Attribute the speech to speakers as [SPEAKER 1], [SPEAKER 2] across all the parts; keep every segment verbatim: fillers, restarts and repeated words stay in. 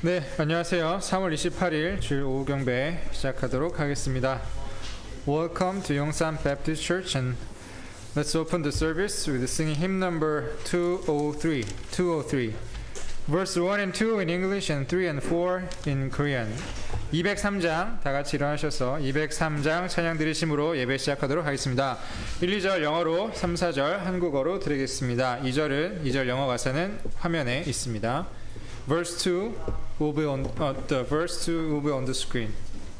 [SPEAKER 1] 네, 안녕하세요. 삼월 이십팔일 주일 오후 경배 시작하도록 하겠습니다. Welcome to Yongsan Baptist Church, and let's open the service with singing hymn number two oh three. two oh three. Verse one and two in English and three and four in Korean. 이백삼 장 다 같이 일어나셔서 이백삼 장 찬양 드리심으로 예배 시작하도록 하겠습니다. 일, 이 절 영어로, 삼, 사 절 한국어로 드리겠습니다. 이 절은 이 절 영어 가사는 화면에 있습니다. Verse two will be on uh, the verse two will be on the screen.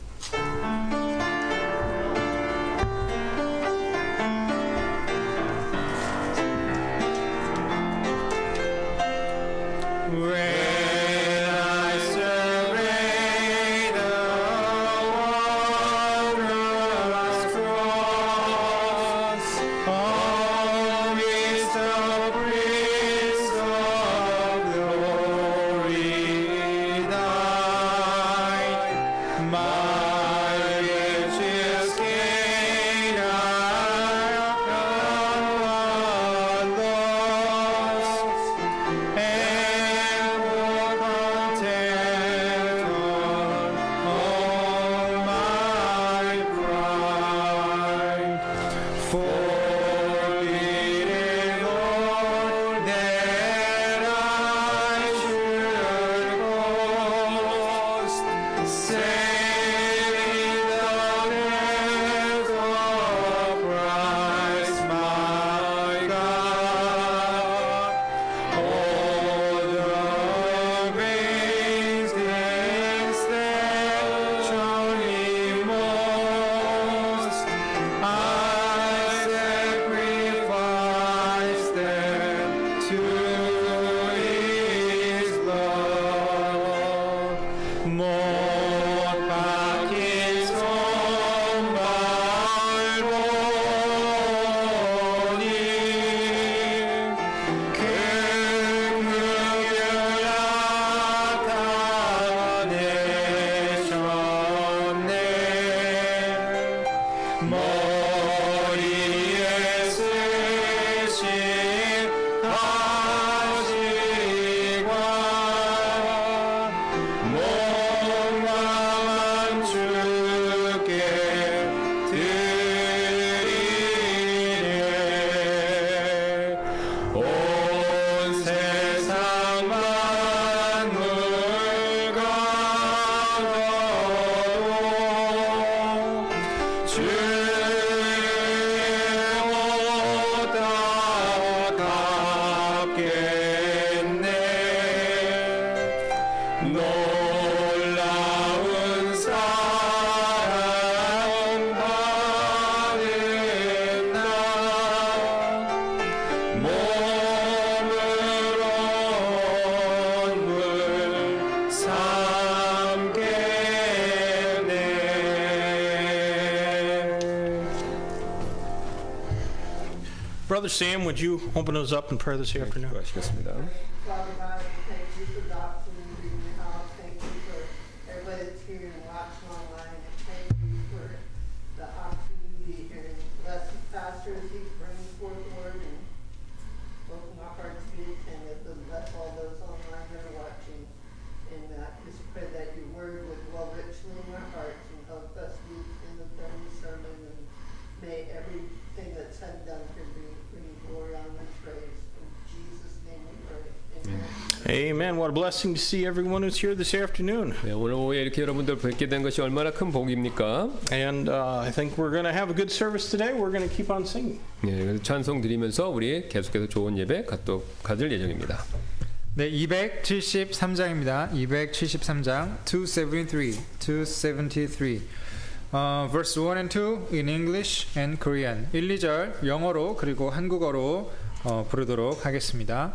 [SPEAKER 2] Brother Sam, would you open us up in prayer this afternoon?
[SPEAKER 1] 하시겠습니다.
[SPEAKER 3] Father God, thank you for the opportunity in your house. Thank you for everybody that's here and watching online. And thank you for the opportunity and bless the pastor as he brings forth the word and open our hearts to be attentive and bless all those online that are watching. And uh, just pray that your word would dwell richly in our hearts and help us be in the family sermon. And may everything that's said and done could be bring glory, honor, and praise. In Jesus' name we pray. Amen.
[SPEAKER 2] Amen. What a blessing to see everyone who's here this afternoon.
[SPEAKER 4] 네, 오늘 오후에 이렇게 여러분들 뵙게 된 것이 얼마나 큰 복입니까?
[SPEAKER 2] And uh, I think we're going to have a good service today. We're going to keep on singing.
[SPEAKER 4] 네, 그래서 찬송 드리면서 우리 계속해서 좋은 예배 갖도 가질 예정입니다.
[SPEAKER 1] 네, 이백칠십삼 장입니다. 이백칠십삼 장 이백칠십삼, 이백칠십삼. Uh, verse one and two in English and Korean. 일, 이 절 영어로 그리고 한국어로 어, 부르도록 하겠습니다.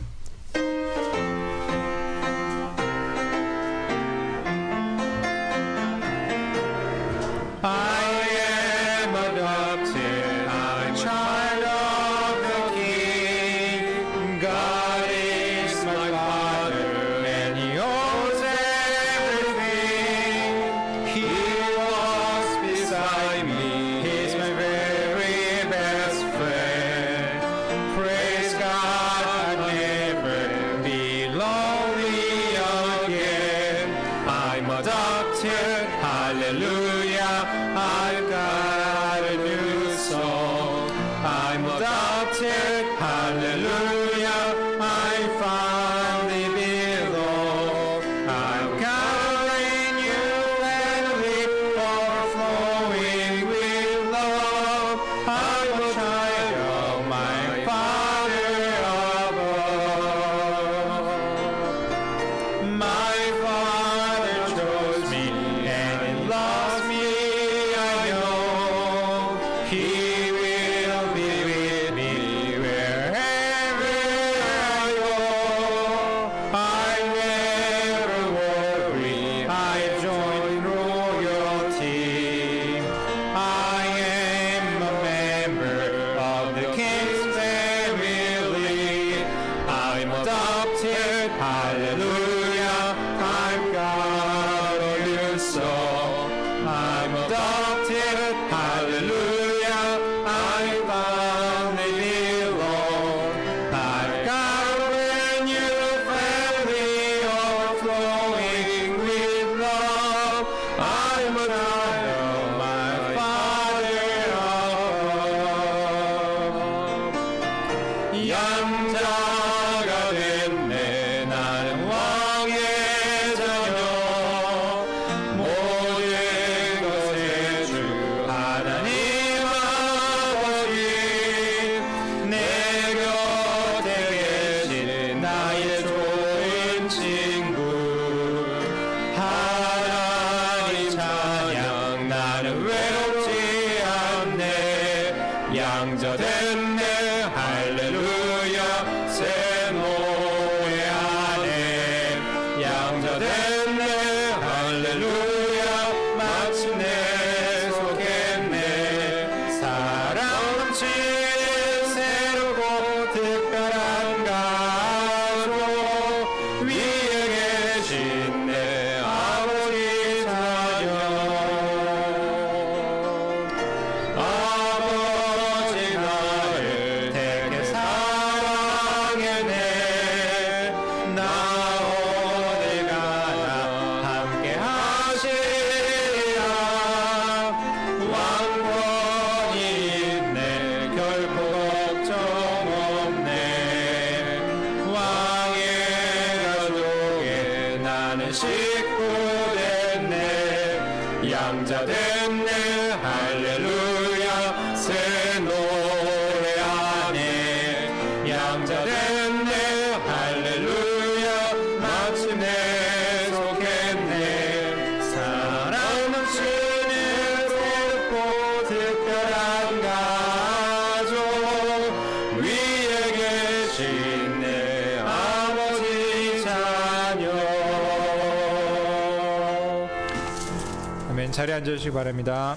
[SPEAKER 1] I am adopted, I'm child of the King. God is my Father and He owns everything. He walks beside me, He's my very best friend. Praise God, I'll never be lonely again.
[SPEAKER 4] adopted, hallelujah, I've got a new song. I'm adopted, hallelujah, I finally belong. I've got a new family, overflowing with love. I'm a child of my Father above. My Father chose me and He loves me, I know. He will be with me wherever I go. I never worry, I join royalty. I am a member of the King's family. I'm adopted, hallelujah, I've got a new song. I'm adopted, hallelujah, I finally belong. I've got a brand new family, overflowing with love. I'm a child of my Father above. 양자가 됐네, 나는 왕의 자녀. 모든 것의 주 하나님 아버지, 내 곁에 계신 나의 좋은 친구. 하나님 찬양, 나는 외롭지 않네. 양자 됐네, 할렐루야, 새 노래 안에. 양자 됐네, 할렐루야, 마침내 속했네. 사랑 넘치는 새로고 특별한 가족 위에 계신 내 아버지 자녀. 아버지 나를 되게 사랑했네. 나 어딜 가나 함께 하시리라. 왕권이 있네, 결코 걱정 없네. 왕의 가족에 나는 식구 됐네. 양자 됐네, 할렐루야, 새 노래 안에. 양자 됐네, 할렐루야, 마침내 속했네. 사랑 넘치는 새롭고 특별한 가족 위에 계신 내 아버지 자녀.
[SPEAKER 1] 아멘. 자리에 앉으시기 바랍니다.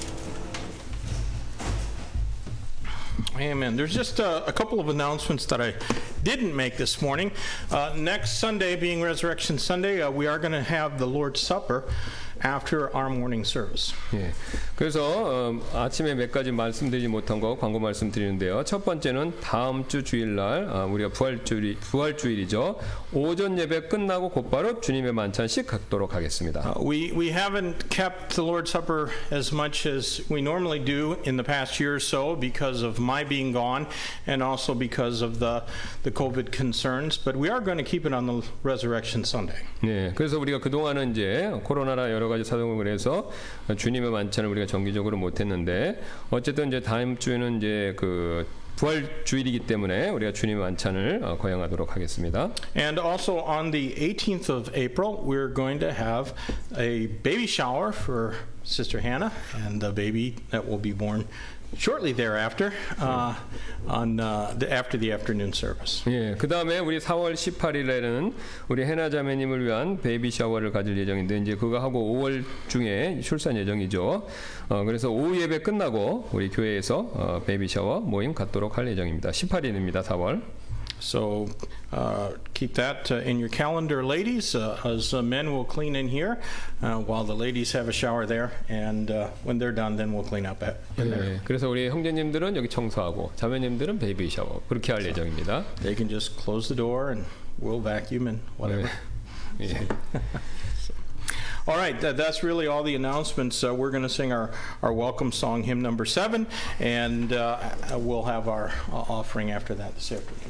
[SPEAKER 2] Amen. There's just a, a couple of announcements that I didn't make this morning. Uh, next Sunday, being Resurrection Sunday, uh, we are going to have the Lord's Supper after our morning service.
[SPEAKER 4] 예. 그래서 어, 아침에 몇 가지 말씀드리지 못한 거 광고 말씀드리는데요. 첫 번째는 다음 주 주일날 아, 우리가 부활주일 부활주일이죠. 오전 예배 끝나고 곧바로 주님의 만찬식 갖도록 하겠습니다.
[SPEAKER 2] Uh, we we haven't kept the Lord's Supper as much as we normally do in the past year or so because of my being gone and also because of the the COVID concerns. But we are going to keep it on the Resurrection Sunday.
[SPEAKER 4] 네, 그래서 우리가 그 동안은 이제 코로나나 여러 가지 사정을 해서 주님의 만찬을 우리가 정기적으로 못했는데 어쨌든 이제 다음 주에는 이제 그 부활 주일이기 때문에 우리가 주님의 만찬을 어, 거행하도록 하겠습니다.
[SPEAKER 2] And also on the eighteenth of April, we're going to have a baby shower for Sister Hannah and the baby that will be born shortly thereafter uh, on uh, the, after the afternoon service.
[SPEAKER 4] 예, 그 다음에 우리 사월 십팔일에는 우리 해나 자매님을 위한 베이비 샤워를 가질 예정인데 이제 그거 하고 오월 중에 출산 예정이죠. 어, 그래서 오후 예배 끝나고 우리 교회에서 어, 베이비 샤워 모임 갖도록 할 예정입니다. 십팔일입니다, 사월.
[SPEAKER 2] So uh, keep that uh, in your calendar, ladies, uh, as uh, men will clean in here uh, while the ladies have a shower there. And uh, when they're done, then we'll clean up at, in there.
[SPEAKER 4] 네, 그래서 우리 형제님들은 여기 청소하고 자매님들은 베이비 샤워 그렇게 할 예정입니다.
[SPEAKER 2] They can just close the door and we'll vacuum and whatever.
[SPEAKER 4] 네. 예.
[SPEAKER 2] All right, that, that's really all the announcements. Uh, we're going to sing our, our welcome song, hymn number seven, and uh, we'll have our uh, offering after that this afternoon.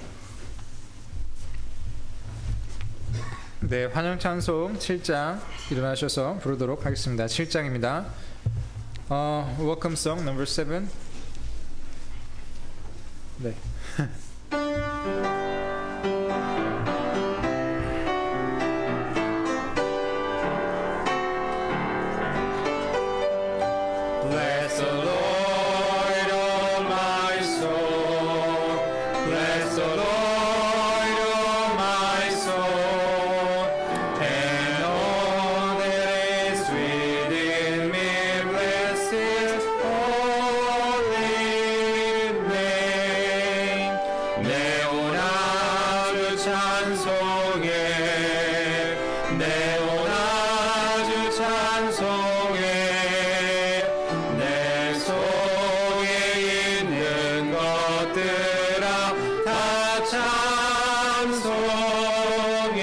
[SPEAKER 1] 네, 환영 찬송 칠 장 일어나셔서 부르도록 하겠습니다. 칠 장입니다. 어, welcome song number seven. 네.
[SPEAKER 4] Bless the Lord, oh my soul. Bless the Lord, oh my soul. And all that is within me, bless His holy name. 내 온 아주 찬송해. 내 온 아주 찬송해. 내 속에 있는 것들아 다 찬송해.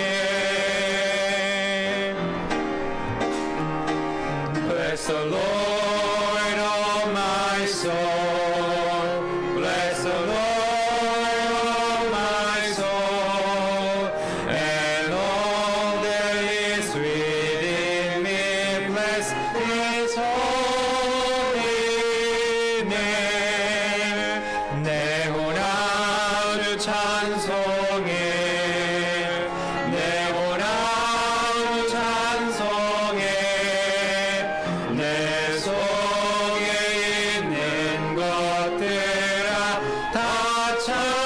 [SPEAKER 4] Bless the Lord, oh my soul. Bless the Lord, oh my soul. And all that is within me, bless His holy name. 내 온 아주 찬송해. 내 온 아주 찬송해. 내 속에 있는 것들아 다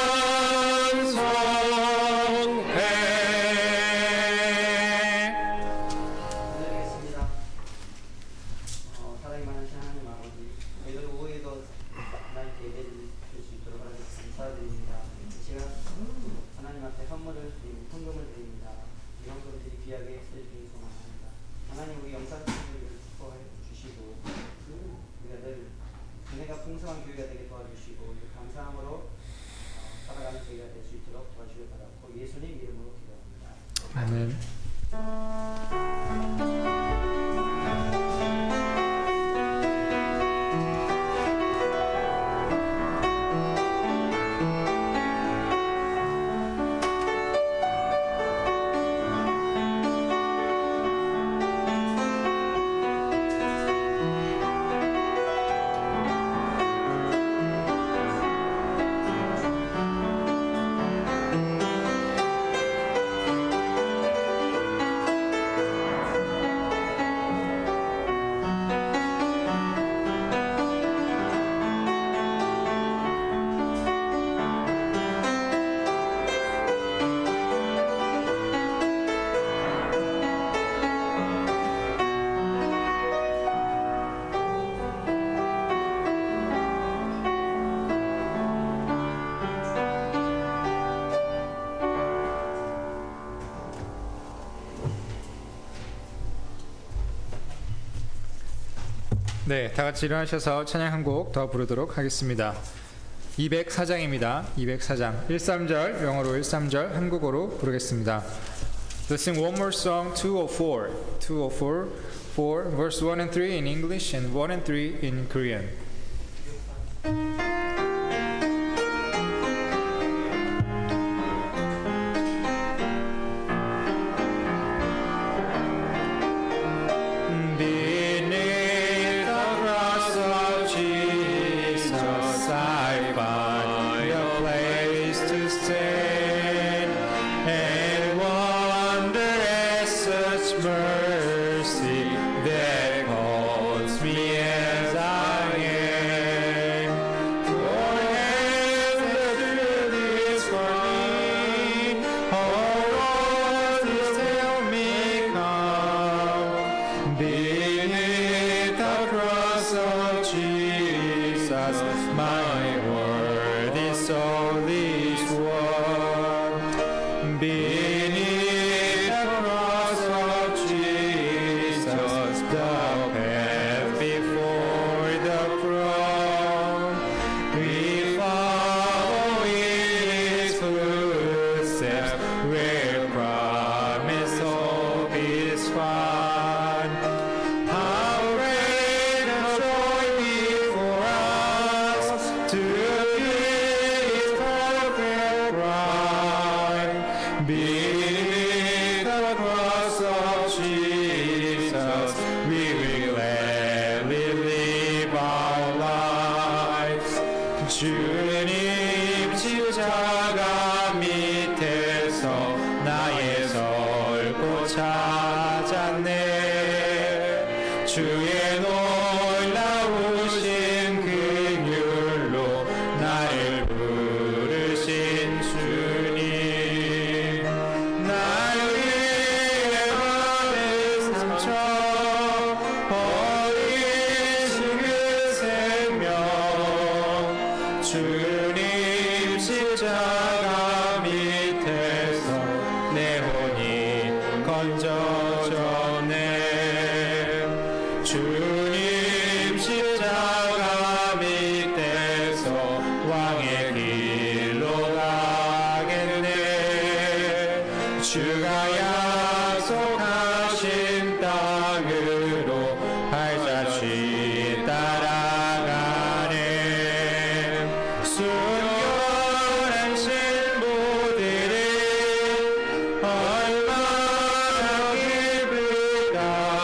[SPEAKER 4] 찬송해.
[SPEAKER 5] 기도드리겠습니다. 어, 사랑이 많으신 하나님 아버지, 오늘 오후에도 하나님께 예배를 드릴 수 있도록 하나님 감사드립니다. 제가 하나님 앞에 헌물을 드립니다. 헌금을 드립니다. 이 헌금을 드리 귀하게 쓰여주시기 소망합니다. 하나님 우리 영상 친구들을 축복해 주시고 우리가 늘 은혜가 풍성한 교회가 되게 도와주시고 감사함으로 어, 살아가는 저희가 될 수 있도록 도와주시기 바라고 예수님 이름으로 기도합니다.
[SPEAKER 1] 아멘. 네, 다 같이 일어나셔서 찬양 한 곡 더 부르도록 하겠습니다. 이백사 장입니다. 이백사 장. 일삼 절, 영어로 일삼 절, 한국어로 부르겠습니다. Let's sing one more song, two oh four. two oh four, four, verse one and three in English and one and three in Korean. Beneath the cross of Jesus, I find a place to stand and wonder at such mercy that calls me as I am. For heaven the truth is for me, oh Lord, please tell me come. Beneath the cross of Jesus, my worthy soul is won. Beneath the cross of Jesus, 주님 십자가 밑에서 나의 설고 찾았네. 주의 놀라우신 긍휼로 나를 부르신 주님, 날 위해 맘에 상처 버리신 그 생명, 주님 십자가 밑에서 내 혼이 건져졌네. 주님 십자가 밑에서 왕의 길로 가겠네. 주가 약속하신 땅으로 발자취 따라가네. 순결한 신부들이 얼마나 기쁠까.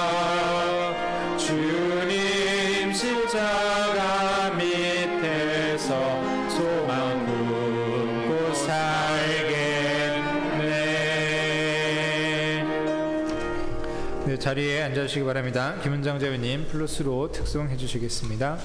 [SPEAKER 1] 주님 십자가 밑에서 소망 품고 살겠네. 네, 자리에 앉아주시기 바랍니다. 김은정 자매님 플러스로 특송해 주시겠습니다.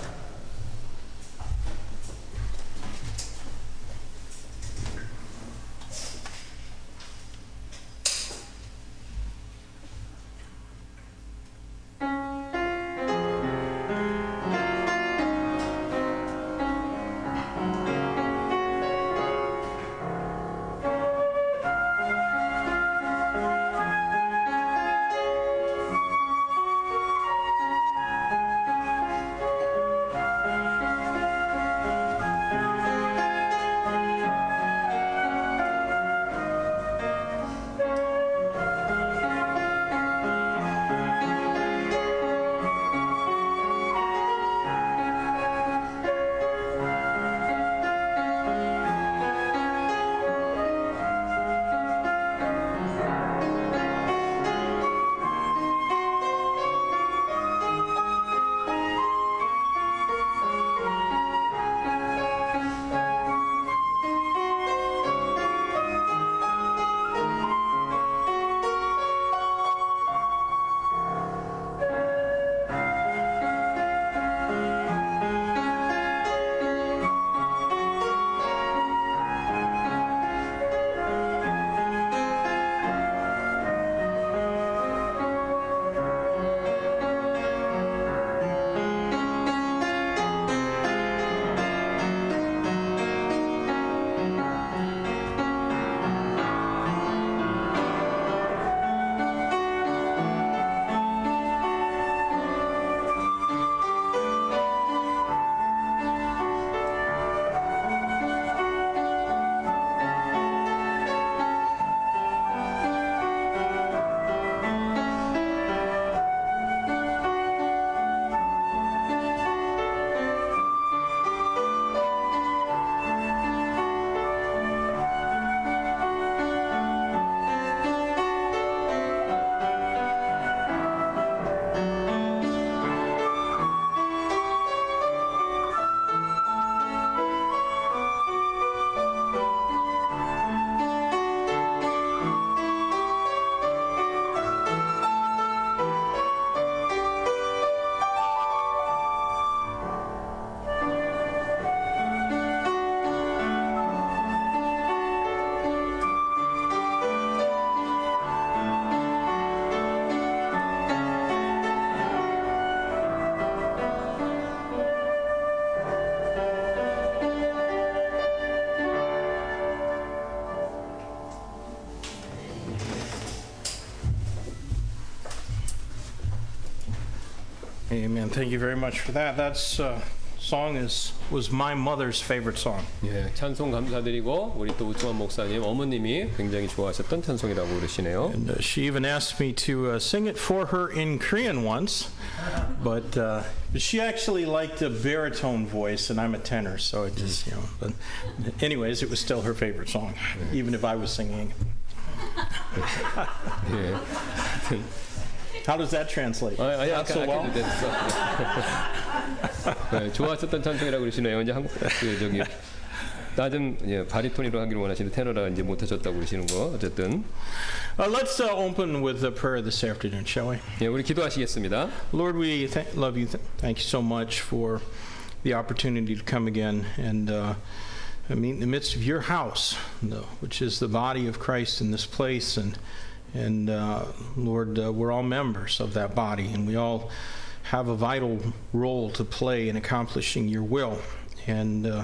[SPEAKER 2] Amen. Thank you very much for that. That's uh, song is was my mother's favorite song.
[SPEAKER 4] 예, 찬송 감사드리고 우리 또 우수환 목사님 어머님이 굉장히 좋아하셨던 찬송이라고 그러시네요.
[SPEAKER 2] And uh, she even asked me to uh, sing it for her in Korean once, but uh, but she actually liked a baritone voice, and I'm a tenor, so it just you know. But anyways, it was still her favorite song, even if I was singing.
[SPEAKER 4] 예.
[SPEAKER 2] How does that translate?
[SPEAKER 4] 아, 아니,
[SPEAKER 2] Not so well?
[SPEAKER 4] 됐어. 네, 좋았었던 찬송이라고 그러시네요. 이제 한국 그 저기 낮은 예, 바리톤으로 하기를 원하시는 테너라 이제 못하셨다고 그러시는 거 어쨌든.
[SPEAKER 2] Uh, let's uh, open with a prayer this afternoon, shall we?
[SPEAKER 4] 예, 우리 기도하시겠습니다.
[SPEAKER 2] Lord, we th- love you. Th- thank you so much for the opportunity to come again and uh, meet in the midst of your house, no, which is the body of Christ in this place. And and uh, Lord, uh, we're all members of that body, and we all have a vital role to play in accomplishing your will. And uh,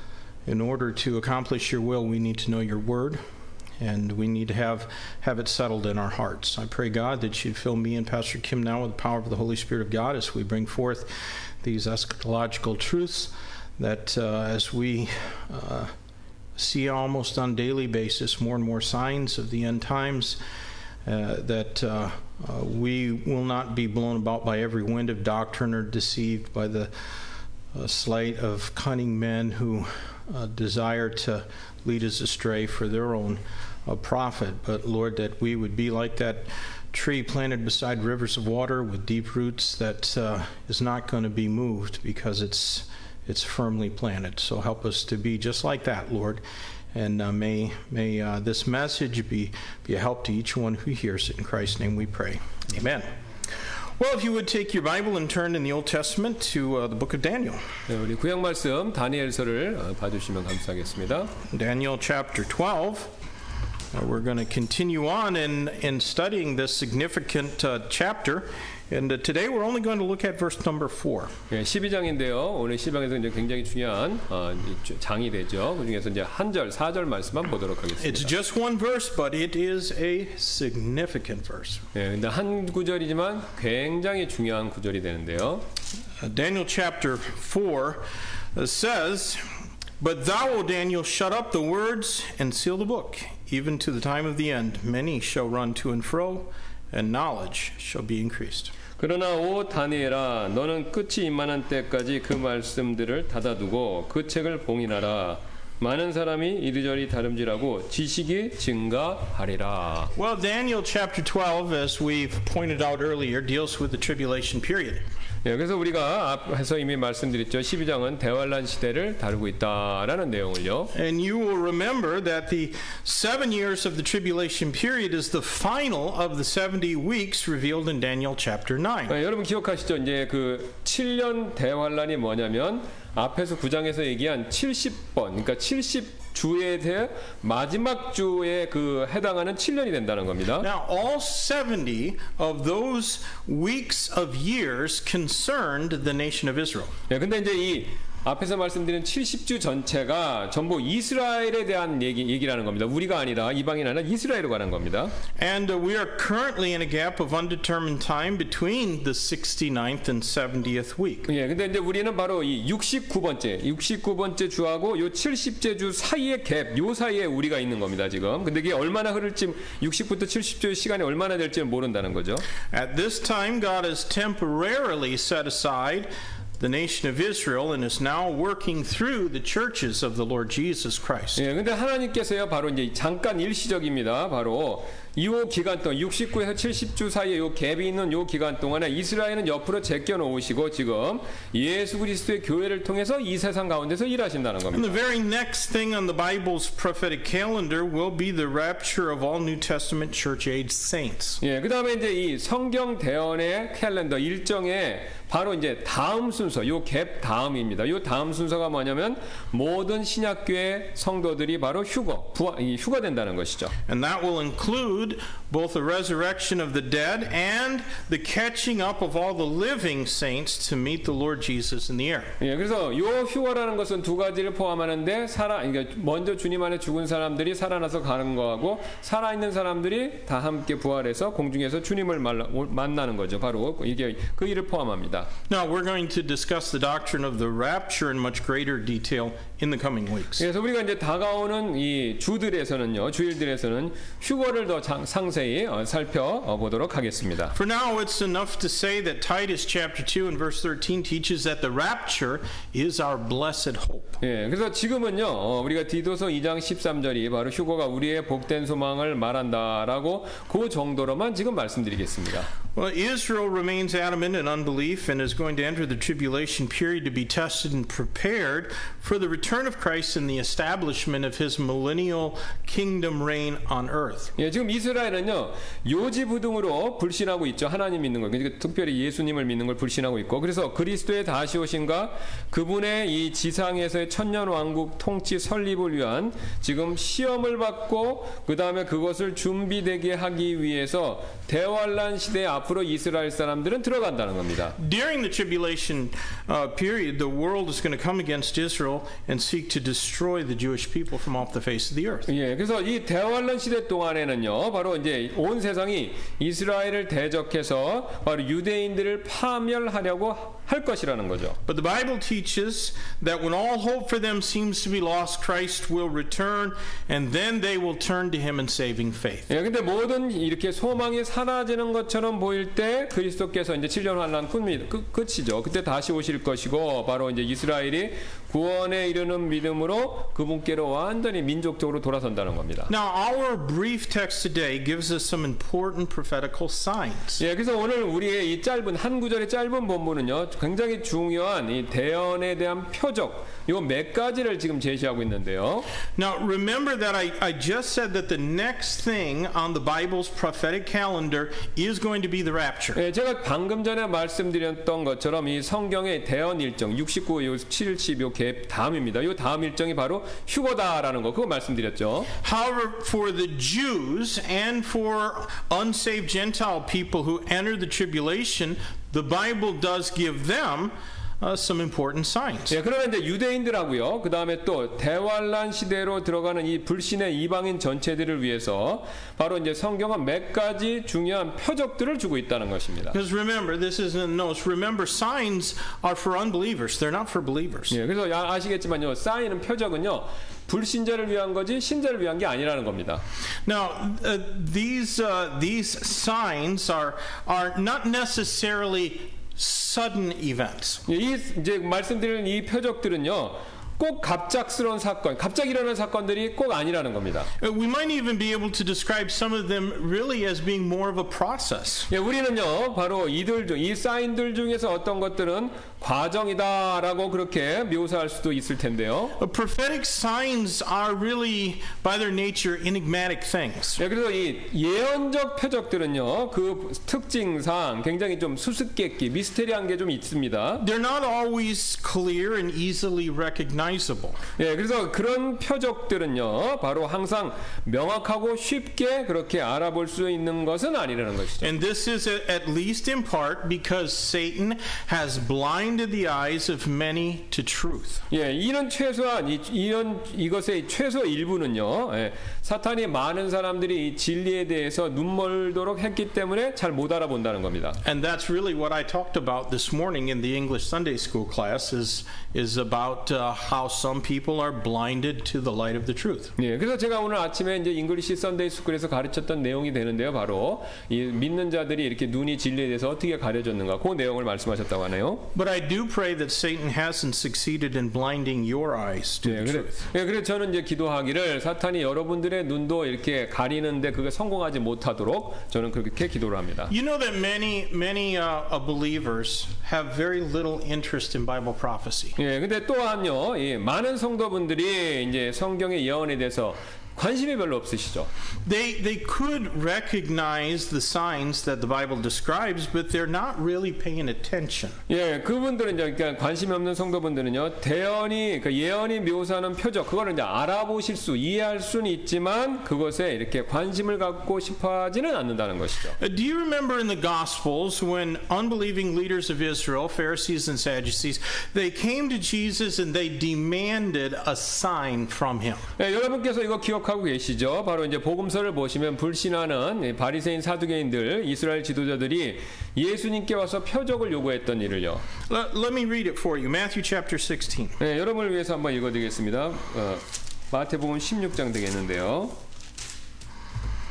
[SPEAKER 2] in order to accomplish your will, we need to know your word, and we need to have, have it settled in our hearts. I pray, God, that you'd fill me and Pastor Kim now with the power of the Holy Spirit of God as we bring forth these eschatological truths that uh, as we uh, see almost on a daily basis more and more signs of the end times, uh, that uh, uh, we will not be blown about by every wind of doctrine or deceived by the uh, sleight of cunning men who uh, desire to lead us astray for their own uh, profit. But Lord, that we would be like that tree planted beside rivers of water with deep roots that uh, is not going to be moved because it's it's firmly planted. So help us to be just like that, Lord. And uh, may may uh, this message be, be a help to each one who hears it. In Christ's name we pray. Amen. Well, if you would take your Bible and turn in the Old Testament to uh, the book of Daniel.
[SPEAKER 4] 네, 우리 구약 말씀 다니엘서를 어, 봐주시면 감사하겠습니다.
[SPEAKER 2] Daniel chapter twelve. Uh, we're going to continue on in, in studying this significant uh, chapter. And uh, today we're only going to look at verse number four.
[SPEAKER 4] 네, 십이 장인데요. 오늘 십이 장에서 이제 굉장히 중요한 어, 장이 되죠. 그 중에서 이제 한 절, 사 절 말씀만 보도록 하겠습니다.
[SPEAKER 2] It's just one verse, but it is a significant verse.
[SPEAKER 4] 네, 근데 한 구절이지만 굉장히 중요한 구절이 되는데요.
[SPEAKER 2] Uh, Daniel chapter four uh, says, "But thou, O Daniel, shut up the words and seal the book, even to the time of the end. Many shall run to and fro, and knowledge shall be increased."
[SPEAKER 4] 그러나 오 다니엘아 너는 끝이 임만한 때까지 그 말씀들을 닫아두고 그 책을 봉인하라. 많은 사람이 이리저리 다름질하고 지식이 증가하리라.
[SPEAKER 2] Well, Daniel chapter twelve, as we've pointed out earlier, deals with the tribulation period.
[SPEAKER 4] 예, 그래서 우리가 앞에서 이미 말씀드렸죠. 십이 장은 대환란 시대를 다루고 있다라는 내용을요.
[SPEAKER 2] And you will remember that the seven years of the tribulation period is the final of the seventy weeks revealed in Daniel chapter nine.
[SPEAKER 4] 예, 여러분 기억하시죠? 이제 그 칠 년 대환란이 뭐냐면 앞에서 구 장에서 얘기한 칠십 번, 그러니까 칠십 주에 대해 마지막 주에 그 해당하는 칠 년이 된다는 겁니다.
[SPEAKER 2] Now, all seventy of those weeks of years concerned the nation of Israel.
[SPEAKER 4] 예, 근데 이제 이 앞에서 말씀드린 칠십 주 전체가 전부 이스라엘에 대한 얘기, 얘기라는 겁니다. 우리가 아니라 이방인 아니라 이스라엘로 가는 겁니다.
[SPEAKER 2] And uh, we are currently in a gap of undetermined time between the sixty-ninth and seventieth week.
[SPEAKER 4] 예, 근데 이제 우리는 바로 이 육십구 번째, 육십구 번째 주하고 요 칠십째 주 사이의 갭, 요 사이에 우리가 있는 겁니다, 지금. 근데 이게 얼마나 흐를지 육십부터 칠십 주의 시간이 얼마나 될지는 모른다는 거죠.
[SPEAKER 2] At this time, God has temporarily set aside the nation of Israel and is now working through the churches of the Lord Jesus Christ.
[SPEAKER 4] 예, 근데 하나님께서요, 바로 이제 잠깐 일시적입니다. 바로 이 기간 동안 육십구에서 칠십 주 사이에 요 갭이 있는 요 기간 동안에 이스라엘은 옆으로 제껴 놓으시고 지금 예수 그리스도의 교회를 통해서 이 세상 가운데서 일하신다는
[SPEAKER 2] And
[SPEAKER 4] 겁니다.
[SPEAKER 2] the very next thing on the Bible's prophetic calendar will be the rapture of all New Testament church-age saints.
[SPEAKER 4] 예, 그다음에 이제 이 성경 대언의 캘린더 일정에 바로 이제 다음 순서, 요 갭 다음입니다. 요 다음 순서가 뭐냐면 모든 신약교회 성도들이 바로 휴거, 부활, 이 휴거된다는 것이죠.
[SPEAKER 2] And that will include both the resurrection of the dead and the catching up of all the living saints to meet the Lord Jesus in the air.
[SPEAKER 4] 예, 그래서 요 휴거라는 것은 두 가지를 포함하는데 살아, 그러니까 먼저 주님 안에 죽은 사람들이 살아나서 가는 거하고 살아 있는 사람들이 다 함께 부활해서 공중에서 주님을 말라, 만나는 거죠. 바로 이게 그 일을 포함합니다.
[SPEAKER 2] Now we're going to discuss the doctrine of the rapture in much greater detail in the coming weeks.
[SPEAKER 4] 그래서 우리가 이제 다가오는 이 주들에서는요, 주일들에서는 휴거를 더 자, 상, 상세히 어, 살펴보도록 하겠습니다.
[SPEAKER 2] For now, it's enough to say that Titus chapter two and verse thirteen teaches that the rapture is our blessed hope.
[SPEAKER 4] 예, 그래서 지금은요, 어, 우리가 디도서 이 장 십삼 절이 바로 휴거가 우리의 복된 소망을 말한다라고 그 정도로만 지금 말씀드리겠습니다.
[SPEAKER 2] Well, Israel remains adamant in unbelief and is going to enter the tribulation period to be tested and prepared for the return of Christ and the establishment of his millennial kingdom reign on earth.
[SPEAKER 4] 예, 지금 이스라엘은요, 요지부동으로 불신하고 있죠. 하나님 믿는 걸. 그러니까 특별히 예수님을 믿는 걸 불신하고 있고, 그래서 그리스도의 다시 오심과 그분의 이 지상에서의 천년 왕국 통치 설립을 위한 지금 시험을 받고 그 다음에 그것을 준비되게 하기 위해서 대환란 시대에 앞으로 이스라엘 사람들은 들어간다는 겁니다.
[SPEAKER 2] During the tribulation uh, period, the world is going to come against Israel and seek to destroy the Jewish people from off the face of the earth.
[SPEAKER 4] 예, 그래서 이 대환란 시대 동안에는요, 바로 이제 온 세상이 이스라엘을 대적해서 바로 유대인들을 파멸하려고 할 것이라는 거죠.
[SPEAKER 2] But the Bible teaches that when all hope for them seems to be lost, Christ will return, and then they will turn to Him in saving faith.
[SPEAKER 4] 예, 근데 모든 이렇게 소망이 사라지는 것처럼 보일 때 그리스도께서 이제 칠 년 환란 끝, 끝, 끝이죠. 그때 다시 오실 것이고 바로 이제 이스라엘이 구원에 이르는 믿음으로 그분께로 완전히 민족적으로 돌아선다는 겁니다.
[SPEAKER 2] Now, our brief text today gives us some important prophetical signs.
[SPEAKER 4] 예, 그래서 오늘 우리의 이 짧은 한 구절의 짧은 본문은요, 굉장히 중요한 이 대언에 대한 표적, 요 몇 가지를 지금 제시하고 있는데요.
[SPEAKER 2] Now, remember that I, I just said that the next thing on the Bible's prophetic calendar is going to be the rapture.
[SPEAKER 4] 예, 제가 방금 전에 말씀드렸던 것처럼 이 성경의 대언 일정 육십구, 요 칠십, 요 개 다음입니다. 요 다음 일정이 바로 휴거다라는 거, 그거 말씀드렸죠.
[SPEAKER 2] However, for the Jews and for unsaved Gentile people who enter the tribulation, the Bible does give them Uh, some important signs.
[SPEAKER 4] 예, 그러나 이제 유대인들하고요, 그 다음에 또 대환란 시대로 들어가는 이 불신의 이방인 전체들을 위해서 바로 이제 성경은 몇 가지 중요한 표적들을 주고 있다는 것입니다.
[SPEAKER 2] Because remember, this isn't notes. Remember, signs are for unbelievers. They're not for believers.
[SPEAKER 4] 예, 그래서 아시겠지만요, 사인은 표적은요, 불신자를 위한 거지 신자를 위한 게 아니라는 겁니다.
[SPEAKER 2] Now, uh, these uh, these signs are are not necessarily sudden events.
[SPEAKER 4] 이 이제 말씀드리는 이 표적들은요, 꼭 갑작스러운 사건, 갑자기 일어난 사건들이 꼭 아니라는 겁니다.
[SPEAKER 2] We might even be able to describe some of them really as being more of a process.
[SPEAKER 4] 예, 우리는요, 바로 이들 중, 이 사인들 중에서 어떤 것들은 과정이다라고 그렇게 묘사할 수도 있을 텐데요.
[SPEAKER 2] Prophetic signs are really, by their nature, enigmatic things.
[SPEAKER 4] 예, 그래서 이 예언적 표적들은요, 그 특징상 굉장히 좀 수수께끼, 미스테리한 게 좀 있습니다.
[SPEAKER 2] They're not always clear and easily recognizable.
[SPEAKER 4] 예, 그래서 그런 표적들은요, 바로 항상 명확하고 쉽게 그렇게 알아볼 수 있는 것은 아니라는 것이죠.
[SPEAKER 2] And this is at least in part because Satan has blinded the eyes of many to truth.
[SPEAKER 4] 예, 이런 최소한 이, 이런 이것의 최소 일부는요, 예, 사탄이 많은 사람들이 이 진리에 대해서 눈멀도록 했기 때문에 잘 못 알아본다는 겁니다.
[SPEAKER 2] And that's really what I talked about this morning in the English Sunday School class is is about uh, how some people are blinded to the light of the truth.
[SPEAKER 4] 예, 그래서 제가 오늘 아침에 이제 잉글리시 선데이 스쿨에서 가르쳤던 내용이 되는데요. 바로 이 믿는 자들이 이렇게 눈이 진리에 대해서 어떻게 가려졌는가, 그 내용을 말씀하셨다고 하네요.
[SPEAKER 2] But I do pray that Satan hasn't succeeded in blinding your eyes to
[SPEAKER 4] 예,
[SPEAKER 2] the
[SPEAKER 4] 그래,
[SPEAKER 2] truth.
[SPEAKER 4] 예, 그래서 저는 이제 기도하기를 사탄이 여러분들의 눈도 이렇게 가리는데 그게 성공하지 못하도록 저는 그렇게 기도를 합니다.
[SPEAKER 2] You know that many many uh, believers have very little interest in Bible prophecy.
[SPEAKER 4] 예, 근데 또한요, 이 많은 성도분들이 이제 성경의 예언에 대해서 관심이 별로 없으시죠.
[SPEAKER 2] They they could recognize the signs that the Bible describes, but they're not really paying attention.
[SPEAKER 4] 예, 그분들은 이제 그러니까 관심이 없는 성도분들은요, 대언이 그 예언이 묘사하는 표적, 그거를 이제 알아보실 수, 이해할 수는 있지만 그것에 이렇게 관심을 갖고 싶어하지는 않는다는 것이죠.
[SPEAKER 2] Uh, do you remember in the Gospels when unbelieving leaders of Israel, Pharisees and Sadducees, they came to Jesus and they demanded a sign from him?
[SPEAKER 4] 예, 여러분께서 이거 기억 하고 계시죠? 바로 이제 복음서를 보시면 불신하는 바리새인 사두개인들, 이스라엘 지도자들이 예수님께 와서 표적을 요구했던 일을요.
[SPEAKER 2] Let, let me read it for you. Matthew chapter sixteen.
[SPEAKER 4] 네, 여러분을 위해서 한번 읽어드리겠습니다. 어, 마태복음 십육 장 되겠는데요.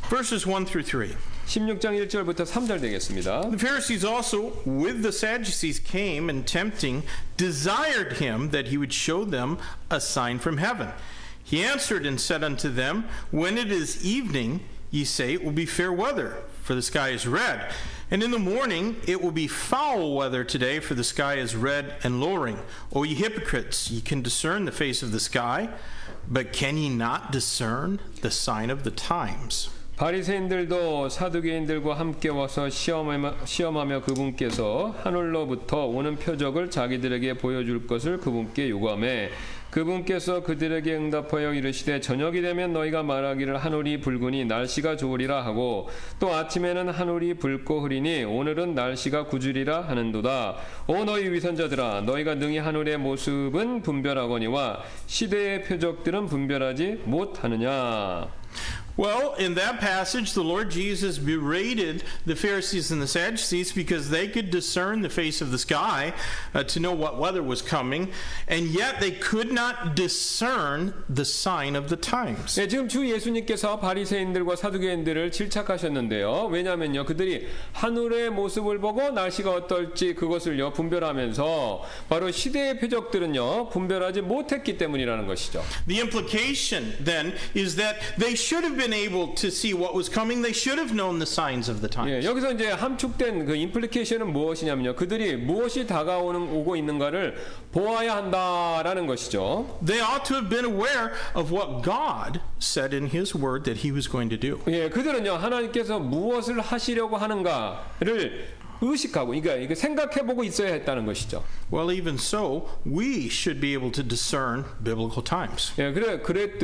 [SPEAKER 2] Verses one through three.
[SPEAKER 4] 십육 장 일 절부터 삼 절 되겠습니다.
[SPEAKER 2] The Pharisees also, with the Sadducees, came and tempting, desired him that he would show them a sign from heaven. He answered and said unto them, When it is evening, ye say it will be fair weather, for the sky is red. And in the morning it will be foul weather today, for the sky is red and lowering. O ye hypocrites, ye can discern the face of the sky, but can ye not discern the sign of the times?
[SPEAKER 4] 바리새인들도 사두개인들과 함께 와서 시험하며, 시험하며 그분께서 하늘로부터 오는 표적을 자기들에게 보여줄 것을 그분께 요구하매 그분께서 그들에게 응답하여 이르시되 저녁이 되면 너희가 말하기를 하늘이 붉으니 날씨가 좋으리라 하고 또 아침에는 하늘이 붉고 흐리니 오늘은 날씨가 구주리라 하는도다. 오 너희 위선자들아 너희가 능히 하늘의 모습은 분별하거니와 시대의 표적들은 분별하지 못하느냐.
[SPEAKER 2] Well, in that passage, the Lord Jesus berated the Pharisees and the Sadducees because they could discern the face of the sky uh, to know what weather was coming, and yet they could not discern the sign of the times.
[SPEAKER 4] 네, 지금 주 예수님께서 바리새인들과 사두개인들을 질책하셨는데요. 왜냐하면요, 그들이 하늘의 모습을 보고 날씨가 어떨지 그것을요 분별하면서 바로 시대의 표적들은요 분별하지 못했기 때문이라는 것이죠.
[SPEAKER 2] The implication then is that they should have been able to see what was coming. They should have known the signs of the times.
[SPEAKER 4] 예, 여기서 이제 함축된 그 임플리케이션은 무엇이냐면요. 그들이 무엇이 다가오는 오고 있는가를 보아야 한다라는 것이죠.
[SPEAKER 2] They ought to have been aware of what God said in His Word that He was going to do.
[SPEAKER 4] 예, 그들은요 하나님께서 무엇을 하시려고 하는가를 의식하고, 그러니까 생각해보고 있어야 했다는 것이죠.
[SPEAKER 2] Well, even so, we should be able to discern biblical times.
[SPEAKER 4] 예, 그래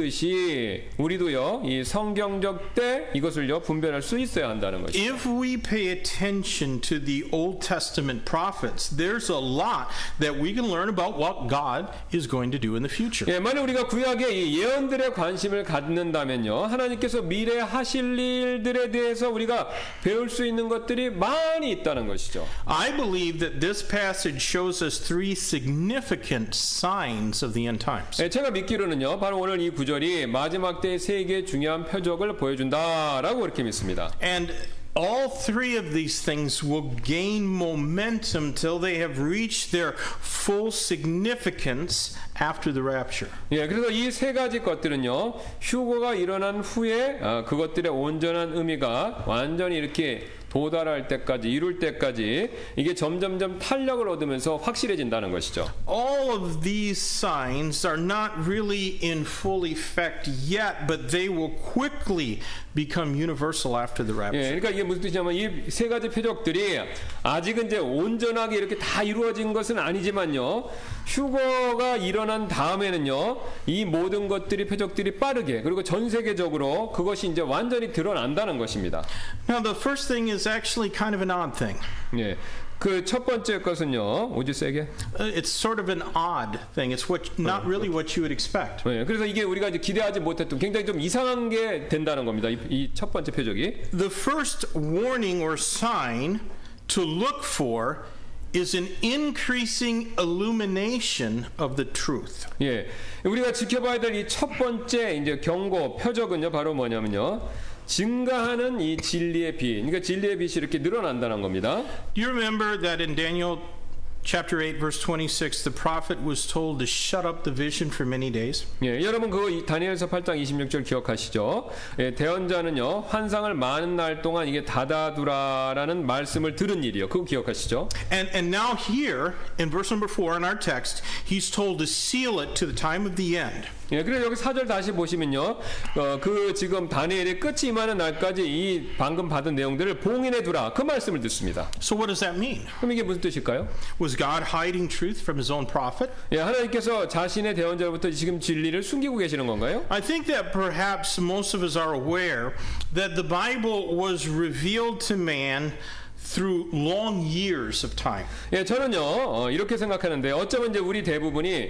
[SPEAKER 4] 그랬듯이 우리도요 이 성경적 때 이것을요 분별할 수 있어야 한다는 것이죠.
[SPEAKER 2] If we pay attention to the Old Testament prophets, there's a lot that we can learn about what God is going to do in the future.
[SPEAKER 4] 예, 만약 우리가 구약의 이 예언들에 관심을 갖는다면요 하나님께서 미래 하실 일들에 대해서 우리가 배울 수 있는 것들이 많이 있다는 것이죠.
[SPEAKER 2] I believe that this passage shows us three significant signs of the end times.
[SPEAKER 4] 예, 제가 믿기로는요 바로 오늘 이 구절이 마지막 때의 세 개의 중요한 표적을 보여준다라고 그렇게 믿습니다.
[SPEAKER 2] And all three of these things will gain momentum till they have reached their full significance after the rapture.
[SPEAKER 4] 예, 그래서 이 세 가지 것들은요 휴거가 일어난 후에 아, 그것들의 온전한 의미가 완전히 이렇게 도달할 때까지 이룰 때까지 이게 점점점 탄력을 얻으면서 확실해진다는 것이죠.
[SPEAKER 2] All of these signs are not really in full effect yet, but they will quickly become universal after the rapture.
[SPEAKER 4] 예, 그러니까 이게 무슨 뜻이냐면 이 세 가지 표적들이 아직은 이제 온전하게 이렇게 다 이루어진 것은 아니지만요. 휴거가 일어난 다음에는요. 이 모든 것들이 표적들이 빠르게 그리고 전 세계적으로 그것이 이제 완전히 드러난다는 것입니다.
[SPEAKER 2] Now the first thing is actually kind of an odd thing.
[SPEAKER 4] 예. 그 첫 번째 것은요. would you say again?
[SPEAKER 2] It's sort of an odd thing. It's what not really what you would expect.
[SPEAKER 4] 예. 그래서 이게 우리가 이제 기대하지 못했던 굉장히 좀 이상한 게 된다는 겁니다. 이 첫 번째 표적이.
[SPEAKER 2] The first warning or sign to look for is an increasing illumination of the truth.
[SPEAKER 4] 예. 우리가 지켜봐야 될 이 첫 번째 이제 경고 표적은요. 바로 뭐냐면요. 증가하는 이 진리의 빛. 그러니까 진리의 빛이 이렇게 늘어난다는 겁니다.
[SPEAKER 2] Do you remember that in Daniel chapter eight verse twenty-six the prophet was told to shut up the vision for many days?
[SPEAKER 4] 예, 여러분 그거 다니엘서 팔 장 이십육 절 기억하시죠? 예, 대언자는요. 환상을 많은 날 동안 이게 닫아두라라는 말씀을 들은 일이요. 그거 기억하시죠?
[SPEAKER 2] And and now here in verse number four in our text he's told to seal it to the time of the end.
[SPEAKER 4] 예, 그래서 여기 사 절 다시 보시면요, 어, 그 지금 다니엘의 끝이 임하는 날까지 이 방금 받은 내용들을 봉인해 두라 그 말씀을 듣습니다.
[SPEAKER 2] So what does that mean?
[SPEAKER 4] 그럼 이게 무슨 뜻일까요?
[SPEAKER 2] Was God hiding truth from his own prophet?
[SPEAKER 4] 예, 하나님께서 자신의 대언자로부터 지금 진리를 숨기고 계시는 건가요?
[SPEAKER 2] I think that perhaps most of us are aware that the Bible was revealed to man through long years of time.
[SPEAKER 4] 예, 저는요 어, 이렇게 생각하는데 어쩌면 이제 우리 대부분이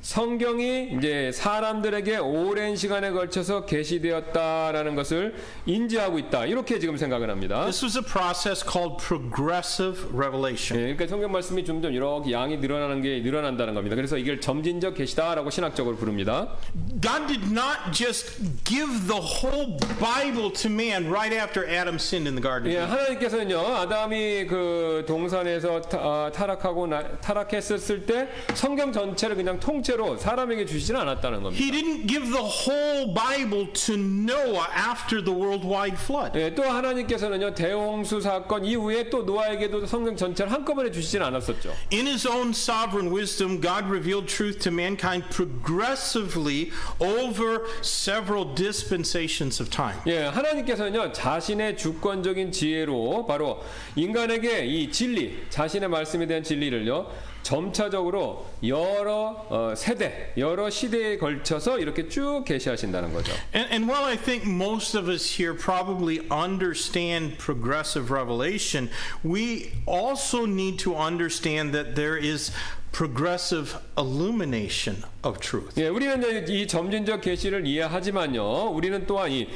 [SPEAKER 4] 성경이 이제 사람들에게 오랜 시간에 걸쳐서 계시되었다라는 것을 인지하고 있다 이렇게 지금 생각을 합니다.
[SPEAKER 2] This was a process called progressive revelation.
[SPEAKER 4] 예, 그러니까 성경 말씀이 점점 이렇게 양이 늘어나는 게 늘어난다는 겁니다. 그래서 이걸 점진적 계시다라고 신학적으로 부릅니다.
[SPEAKER 2] God did not just give the whole Bible to man right after Adam sinned in the garden.
[SPEAKER 4] 예, 하나님께서는요 아담이 그 동산에서 타, 아, 타락하고 나, 타락했었을 때 성경 전체를 그냥 통째로 사람에게 주시지는 않았다는 겁니다.
[SPEAKER 2] He didn't give the whole Bible to Noah after the worldwide flood.
[SPEAKER 4] 예, 또 하나님께서는요 대홍수 사건 이후에 또 노아에게도 성경 전체를 한꺼번에 주시지는 않았었죠.
[SPEAKER 2] In his own sovereign wisdom, God revealed truth to mankind progressively over several dispensations of time.
[SPEAKER 4] 예, 하나님께서는요 자신의 주권적인 지혜로 바로 인간에게 이 진리, 자신의 말씀에 대한 진리를요 점차적으로 여러 어, 세대, 여러 시대에 걸쳐서 이렇게 쭉 계시하신다는 거죠.
[SPEAKER 2] And, and while I think most of us here probably understand progressive revelation, we also need to understand that there is progressive illumination of truth.
[SPEAKER 4] 예, 우리는 이 점진적 계시를 이해하지만요, 우리는 또한 이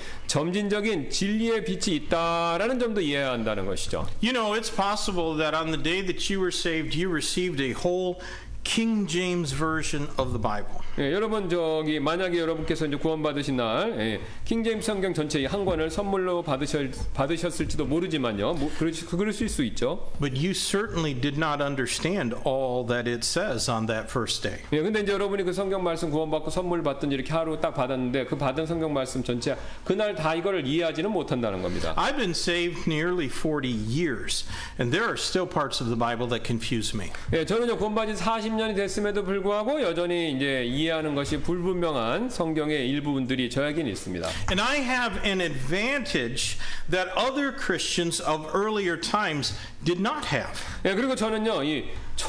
[SPEAKER 4] 점진적인 진리의 빛이 있다라는 점도 이해해야 한다는 것이죠.
[SPEAKER 2] You know, it's possible that on the day that you were saved, you received a whole King James version of the Bible.
[SPEAKER 4] 예, 여러분 저기 만약에 여러분께서 이제 구원 받으신 날 예, 킹제임스 성경 전체 한 권을 선물로 받으셨 받으셨을지도 모르지만요, 뭐, 그럴, 그러실 수 있죠.
[SPEAKER 2] But you certainly did not understand all that it says on that first day.
[SPEAKER 4] 예, 근데 이제 여러분이 그 성경 말씀 구원 받고 선물 받든 이렇게 하루 딱 받았는데 그 받은 성경 말씀 전체 그날 다 이거를 이해하지는 못한다는 겁니다.
[SPEAKER 2] I've been saved nearly forty years, and there are still parts of the Bible that confuse me.
[SPEAKER 4] 예, 저는요 구원 받은 사십 년이 됐음에도 불구하고 여전히 이제 이해하는 것이 불분명한 성경의 일부분들이 저에게는 있습니다.
[SPEAKER 2] And I have an advantage that other Christians of earlier times did not have.
[SPEAKER 4] 예, 그리고 저는요 이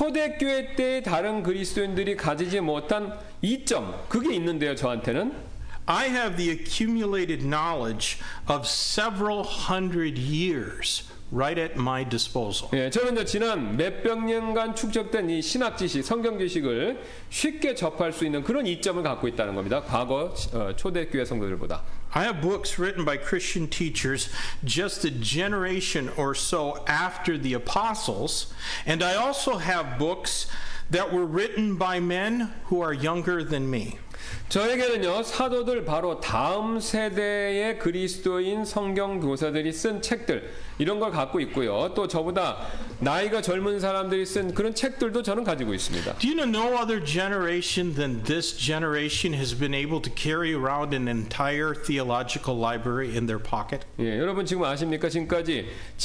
[SPEAKER 4] 초대교회 때 다른 그리스도인들이 가지지 못한 이점 그게 있는데요 저한테는.
[SPEAKER 2] I have the accumulated knowledge of several hundred years right at my disposal.
[SPEAKER 4] 예, 저는 지난 몇백 년간 축적된 이 신학 지식, 성경 지식을 쉽게 접할 수 있는 그런 이점을 갖고 있다는 겁니다. 과거 어, 초대교회 성도들보다.
[SPEAKER 2] I have books written by Christian teachers just a generation or so after the apostles, and I also have books that were written by men who are younger than me.
[SPEAKER 4] 저에게는요 사도들 바로 다음 세대의 그리스도인 성경 교사들이 쓴 책들 이런 걸 갖고 있고요. 또 저보다 나이가 젊은 사람들이 쓴 그런 책들도 저는 가지고 있습니다.
[SPEAKER 2] Do you know no other generation than this generation has been able to carry around an entire theological library in their pocket?
[SPEAKER 4] 예, 여러분 지금 아십니까? 지금까지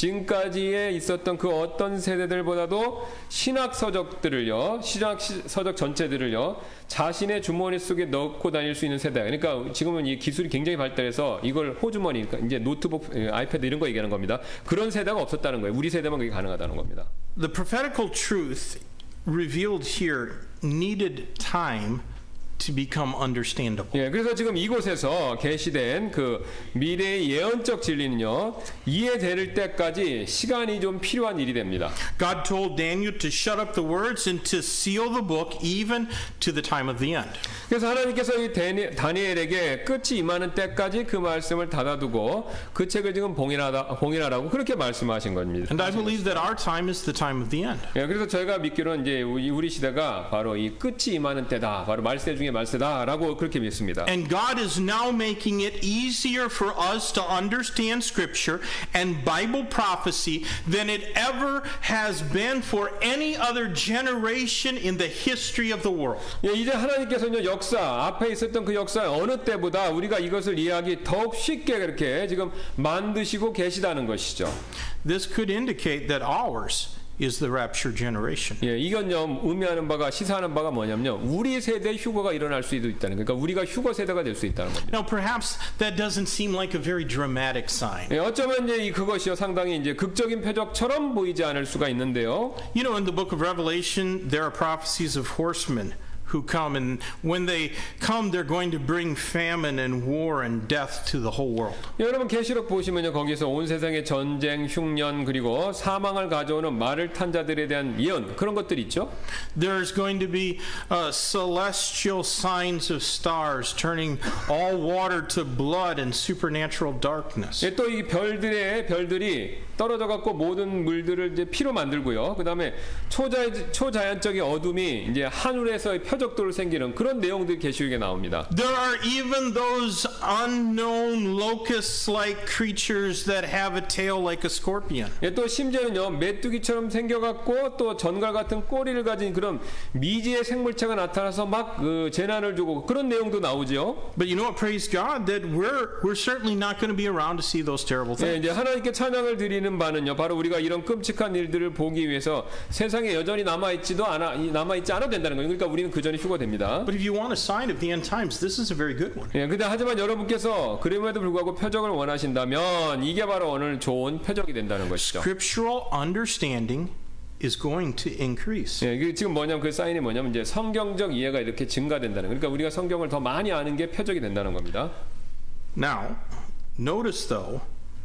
[SPEAKER 4] 지금까지에 있었던 그 어떤 세대들보다도 신학 서적들을요, 신학 서적 전체들을요, 자신의 주머니 속에 넣고 다닐 수 있는 세대. 그러니까 지금은 이 기술이 굉장히 발달해서 이걸 호주머니, 그러니까 이제 노트북, 아이패드 이런 거 얘기하는 겁니다. 그런 세대가 없었다는 거예요. 우리 세대만 그게 가능하다는 겁니다.
[SPEAKER 2] The prophetical truth revealed here needed time to become understandable.
[SPEAKER 4] 예, 그래서 지금 이곳에서 계시된 그 미래의 예언적 진리는요 이해될 때까지 시간이 좀 필요한 일이 됩니다.
[SPEAKER 2] God told Daniel to shut up the words and to seal the book even to the time of the end.
[SPEAKER 4] 그래서 하나님께서 이 다니, 다니엘에게 끝이 임하는 때까지 그 말씀을 닫아두고 그 책을 지금 봉인하다, 봉인하라고 그렇게 말씀하신 겁니다.
[SPEAKER 2] And I believe that our time is the time of the end.
[SPEAKER 4] 예, 그래서 저희가 믿기로는 이제 우리, 우리 시대가 바로 이 끝이 임하는 때다, 바로 말세 중에 말세다라고 그렇게 믿습니다.
[SPEAKER 2] And God is now making it easier for us to understand Scripture and Bible prophecy than it ever has been for any other generation in the history of the world.
[SPEAKER 4] 예, 이제 하나님께서는 역사 앞에 있었던 그 역사 어느 때보다 우리가 이것을 이해하기 더욱 쉽게 그렇게 지금 만드시고 계시다는 것이죠.
[SPEAKER 2] This could indicate that ours is the rapture generation.
[SPEAKER 4] 예, 이건요 의미하는 바가 시사하는 바가 뭐냐면요 우리 세대 휴거가 일어날 수도 있다는 그러니까 우리가 휴거 세대가 될 수 있다는 겁니다.
[SPEAKER 2] Now, perhaps that doesn't seem like a very dramatic sign.
[SPEAKER 4] 예, 어쩌면 이제 그것이요 상당히 이제 극적인 표적처럼 보이지 않을 수가 있는데요.
[SPEAKER 2] You know, in the book of Revelation, there are prophecies of horsemen who come, and when they come, they're going to bring famine and war and death to the whole world.
[SPEAKER 4] 여러분 계시록 보시면요, 거기서 온 세상에 전쟁, 흉년 그리고 사망을 가져오는 말을 탄 자들에 대한 예언 그런 것들이 있죠.
[SPEAKER 2] There's going to be uh, celestial signs of stars turning all water to blood and supernatural darkness.
[SPEAKER 4] 예, 또 이 별들의 별들이 떨어져 갖고 모든 물들을 이제 피로 만들고요. 그다음에 초자 초자연적인 어둠이 이제 하늘에서의 표적도를 생기는 그런 내용들이 계시록에 나옵니다.
[SPEAKER 2] There are even those unknown locust-like creatures that have a tail like a scorpion.
[SPEAKER 4] 예, 또 심지어는요 메뚜기처럼 생겨갖고 또 전갈 같은 꼬리를 가진 그런 미지의 생물체가 나타나서 막 그 재난을 주고 그런 내용도 나오죠.
[SPEAKER 2] But you know what? Praise God that we're we're certainly not going to be around to see those terrible
[SPEAKER 4] 예,
[SPEAKER 2] things.
[SPEAKER 4] 이제 하나님께 찬양을 드리는 바는요 바로 우리가 이런 끔찍한 일들을 보기 위해서 세상에 여전히 남아 있지도 않아 남아 있지 않아도 된다는 거예요. 그러니까 우리는 그 전에 휴거됩니다.
[SPEAKER 2] But if you want a sign of the end times, this is a very good one.
[SPEAKER 4] 예, 근데 하지만 여러분께서 그럼에도 불구하고 표적을 원하신다면 이게 바로 오늘 좋은 표적이 된다는 것이죠.
[SPEAKER 2] Scriptural understanding is going to increase.
[SPEAKER 4] 예, 지금 뭐냐면 그 사인이 뭐냐면 이제 성경적 이해가 이렇게 증가된다는. 그러니까 우리가 성경을 더 많이 아는 게 표적이 된다는 겁니다.
[SPEAKER 2] Now, notice though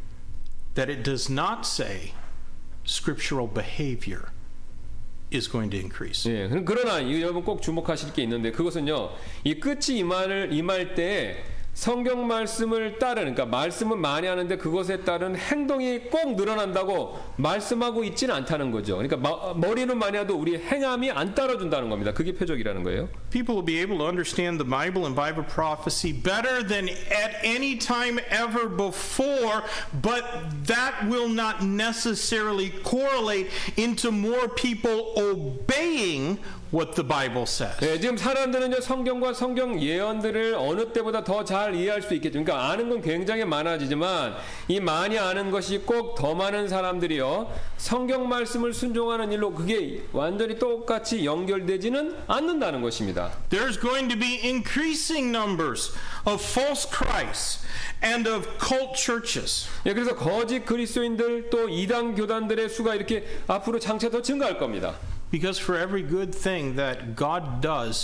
[SPEAKER 2] that it does not say scriptural behavior is going to increase.
[SPEAKER 4] 예, 그러나 이 여러분 꼭 주목하실 게 있는데 그것은요 이 끝이 임할 임할 때 성경 말씀을 따르는 그러니까 말씀은 많이 하는데 그것에 따른 행동이 꼭 늘어난다고 말씀하고 있지는 않다는 거죠. 그러니까 마, 머리는 많이 해도 우리 행함이 안 따라준다는 겁니다. 그게 표적이라는 거예요.
[SPEAKER 2] People will be able to understand the Bible and Bible prophecy better than at any time ever before, but that will not necessarily correlate into more people obeying what the Bible says.
[SPEAKER 4] 예, 지금 사람들은요 성경과 성경 예언들을 어느 때보다 더 잘 이해할 수 있겠죠. 그러니까 아는 건 굉장히 많아지지만 이 많이 아는 것이 꼭 더 많은 사람들이요 성경 말씀을 순종하는 일로 그게 완전히 똑같이 연결되지는 않는다는 것입니다.
[SPEAKER 2] There's going to be increasing numbers of false Christs and of cult churches.
[SPEAKER 4] 예, 그래서 거짓 그리스도인들 또 이단 교단들의 수가 이렇게 앞으로 장차 더 증가할 겁니다.
[SPEAKER 2] Because for every good thing that God does,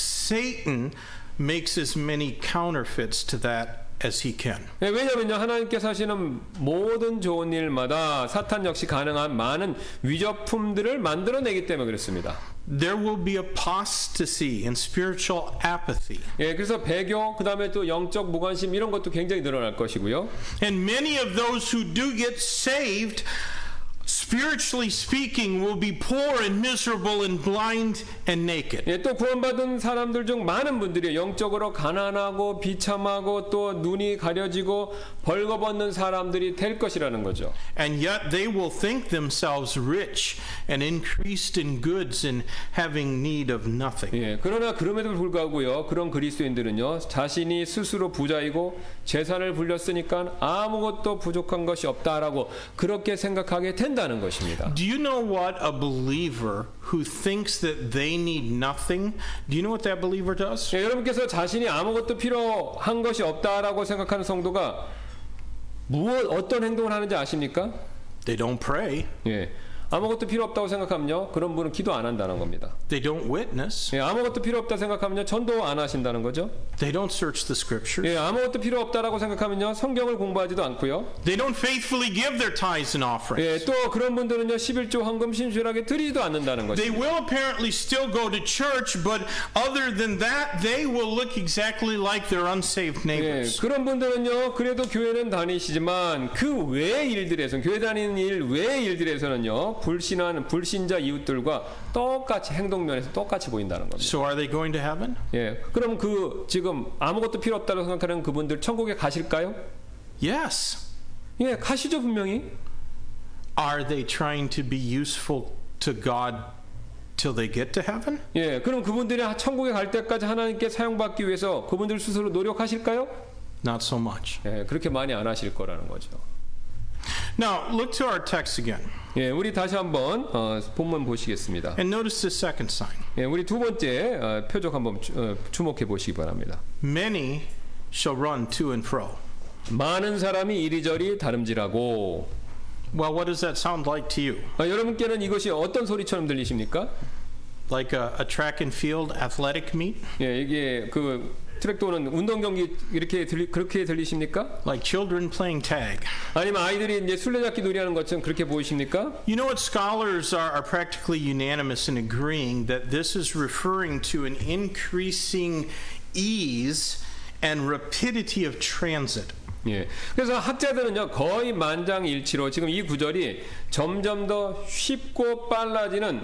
[SPEAKER 2] Satan makes as many counterfeits to that as he can.
[SPEAKER 4] 예, 왜냐면요 하나님께서 하시는 모든 좋은 일마다 사탄 역시 가능한 많은 위조품들을 만들어내기 때문에 그렇습니다.
[SPEAKER 2] There will be apostasy and spiritual apathy.
[SPEAKER 4] 예, 그래서 배교 그다음에 또 영적 무관심 이런 것도 굉장히 늘어날 것이고요.
[SPEAKER 2] And many of those who do get saved, spiritually speaking, will be poor and miserable and blind and naked.
[SPEAKER 4] 예, 또 구원받은 사람들 중 많은 분들이 영적으로 가난하고 비참하고 또 눈이 가려지고 벌거벗는 사람들이 될 것이라는 거죠.
[SPEAKER 2] And yet they will think themselves rich and increased in goods and having need of nothing.
[SPEAKER 4] 예, 그러나 그럼에도 불구하고요 그런 그리스도인들은요 자신이 스스로 부자이고 재산을 불렸으니까 아무것도 부족한 것이 없다라고 그렇게 생각하게 된다는 것입니다.
[SPEAKER 2] Do you know what a believer who thinks that they need nothing, do you know what that believer does?
[SPEAKER 4] 예, 여러분께서 자신이 아무것도 필요한 것이 없다라고 생각하는 성도가 무엇 어떤 행동을 하는지 아십니까?
[SPEAKER 2] They don't pray.
[SPEAKER 4] 예. 아무것도 필요 없다고 생각하면요 그런 분은 기도 안 한다는 겁니다.
[SPEAKER 2] They don't witness.
[SPEAKER 4] 예, 아무것도 필요 없다 생각하면요 전도 안 하신다는 거죠.
[SPEAKER 2] They don't search the scriptures.
[SPEAKER 4] 예, 아무것도 필요 없다라고 생각하면요 성경을 공부하지도 않고요.
[SPEAKER 2] They don't faithfully give their tithes and offerings.
[SPEAKER 4] 예, 또 그런 분들은요 십일조 헌금 신실하게 드리지도 않는다는 거죠.
[SPEAKER 2] They will apparently still go to church, but other than that, they will look exactly like their unsaved
[SPEAKER 4] 예,
[SPEAKER 2] neighbors.
[SPEAKER 4] 그런 분들은요 그래도 교회는 다니시지만 그 외의 일들에서는 교회 다니는 일 외의 일들에서는요 불신한 불신자 이웃들과 똑같이 행동면에서 똑같이 보인다는 겁니다.
[SPEAKER 2] So are they going to heaven?
[SPEAKER 4] 예, 그럼 그 지금 아무것도 필요 없다고 생각하는 그분들 천국에 가실까요?
[SPEAKER 2] Yes.
[SPEAKER 4] 예, 가시죠 분명히.
[SPEAKER 2] Are they trying to be useful to God till they get to heaven?
[SPEAKER 4] 예, 그럼 그분들이 천국에 갈 때까지 하나님께 사용받기 위해서 그분들 스스로 노력하실까요?
[SPEAKER 2] Not so much.
[SPEAKER 4] 예, 그렇게 많이 안 하실 거라는 거죠.
[SPEAKER 2] Now, look to our text again.
[SPEAKER 4] 예, 우리 다시 한번 어, 본문 보시겠습니다.
[SPEAKER 2] And notice the second sign.
[SPEAKER 4] 예, 우리 두 번째 어, 표적 한번 주, 어, 주목해 보시기 바랍니다.
[SPEAKER 2] Many shall run to and fro.
[SPEAKER 4] 많은 사람이 이리저리 다름질하고.
[SPEAKER 2] Well, what does that sound like to you?
[SPEAKER 4] 어, 여러분께는 이것이 어떤 소리처럼 들리십니까?
[SPEAKER 2] like a, a track and field athletic meet?
[SPEAKER 4] 예, 이게 그 트랙 도는 운동 경기 이렇게 들리, 그렇게 들리십니까?
[SPEAKER 2] Like children playing tag.
[SPEAKER 4] 아니면 아이들이 이제 술래잡기 놀이하는 것처럼 그렇게 보이십니까?
[SPEAKER 2] You know what? Scholars are, are practically unanimous in agreeing that this is referring to an increasing ease and rapidity of transit.
[SPEAKER 4] 예. 그래서 학자들은요 거의 만장일치로 지금 이 구절이 점점 더 쉽고 빨라지는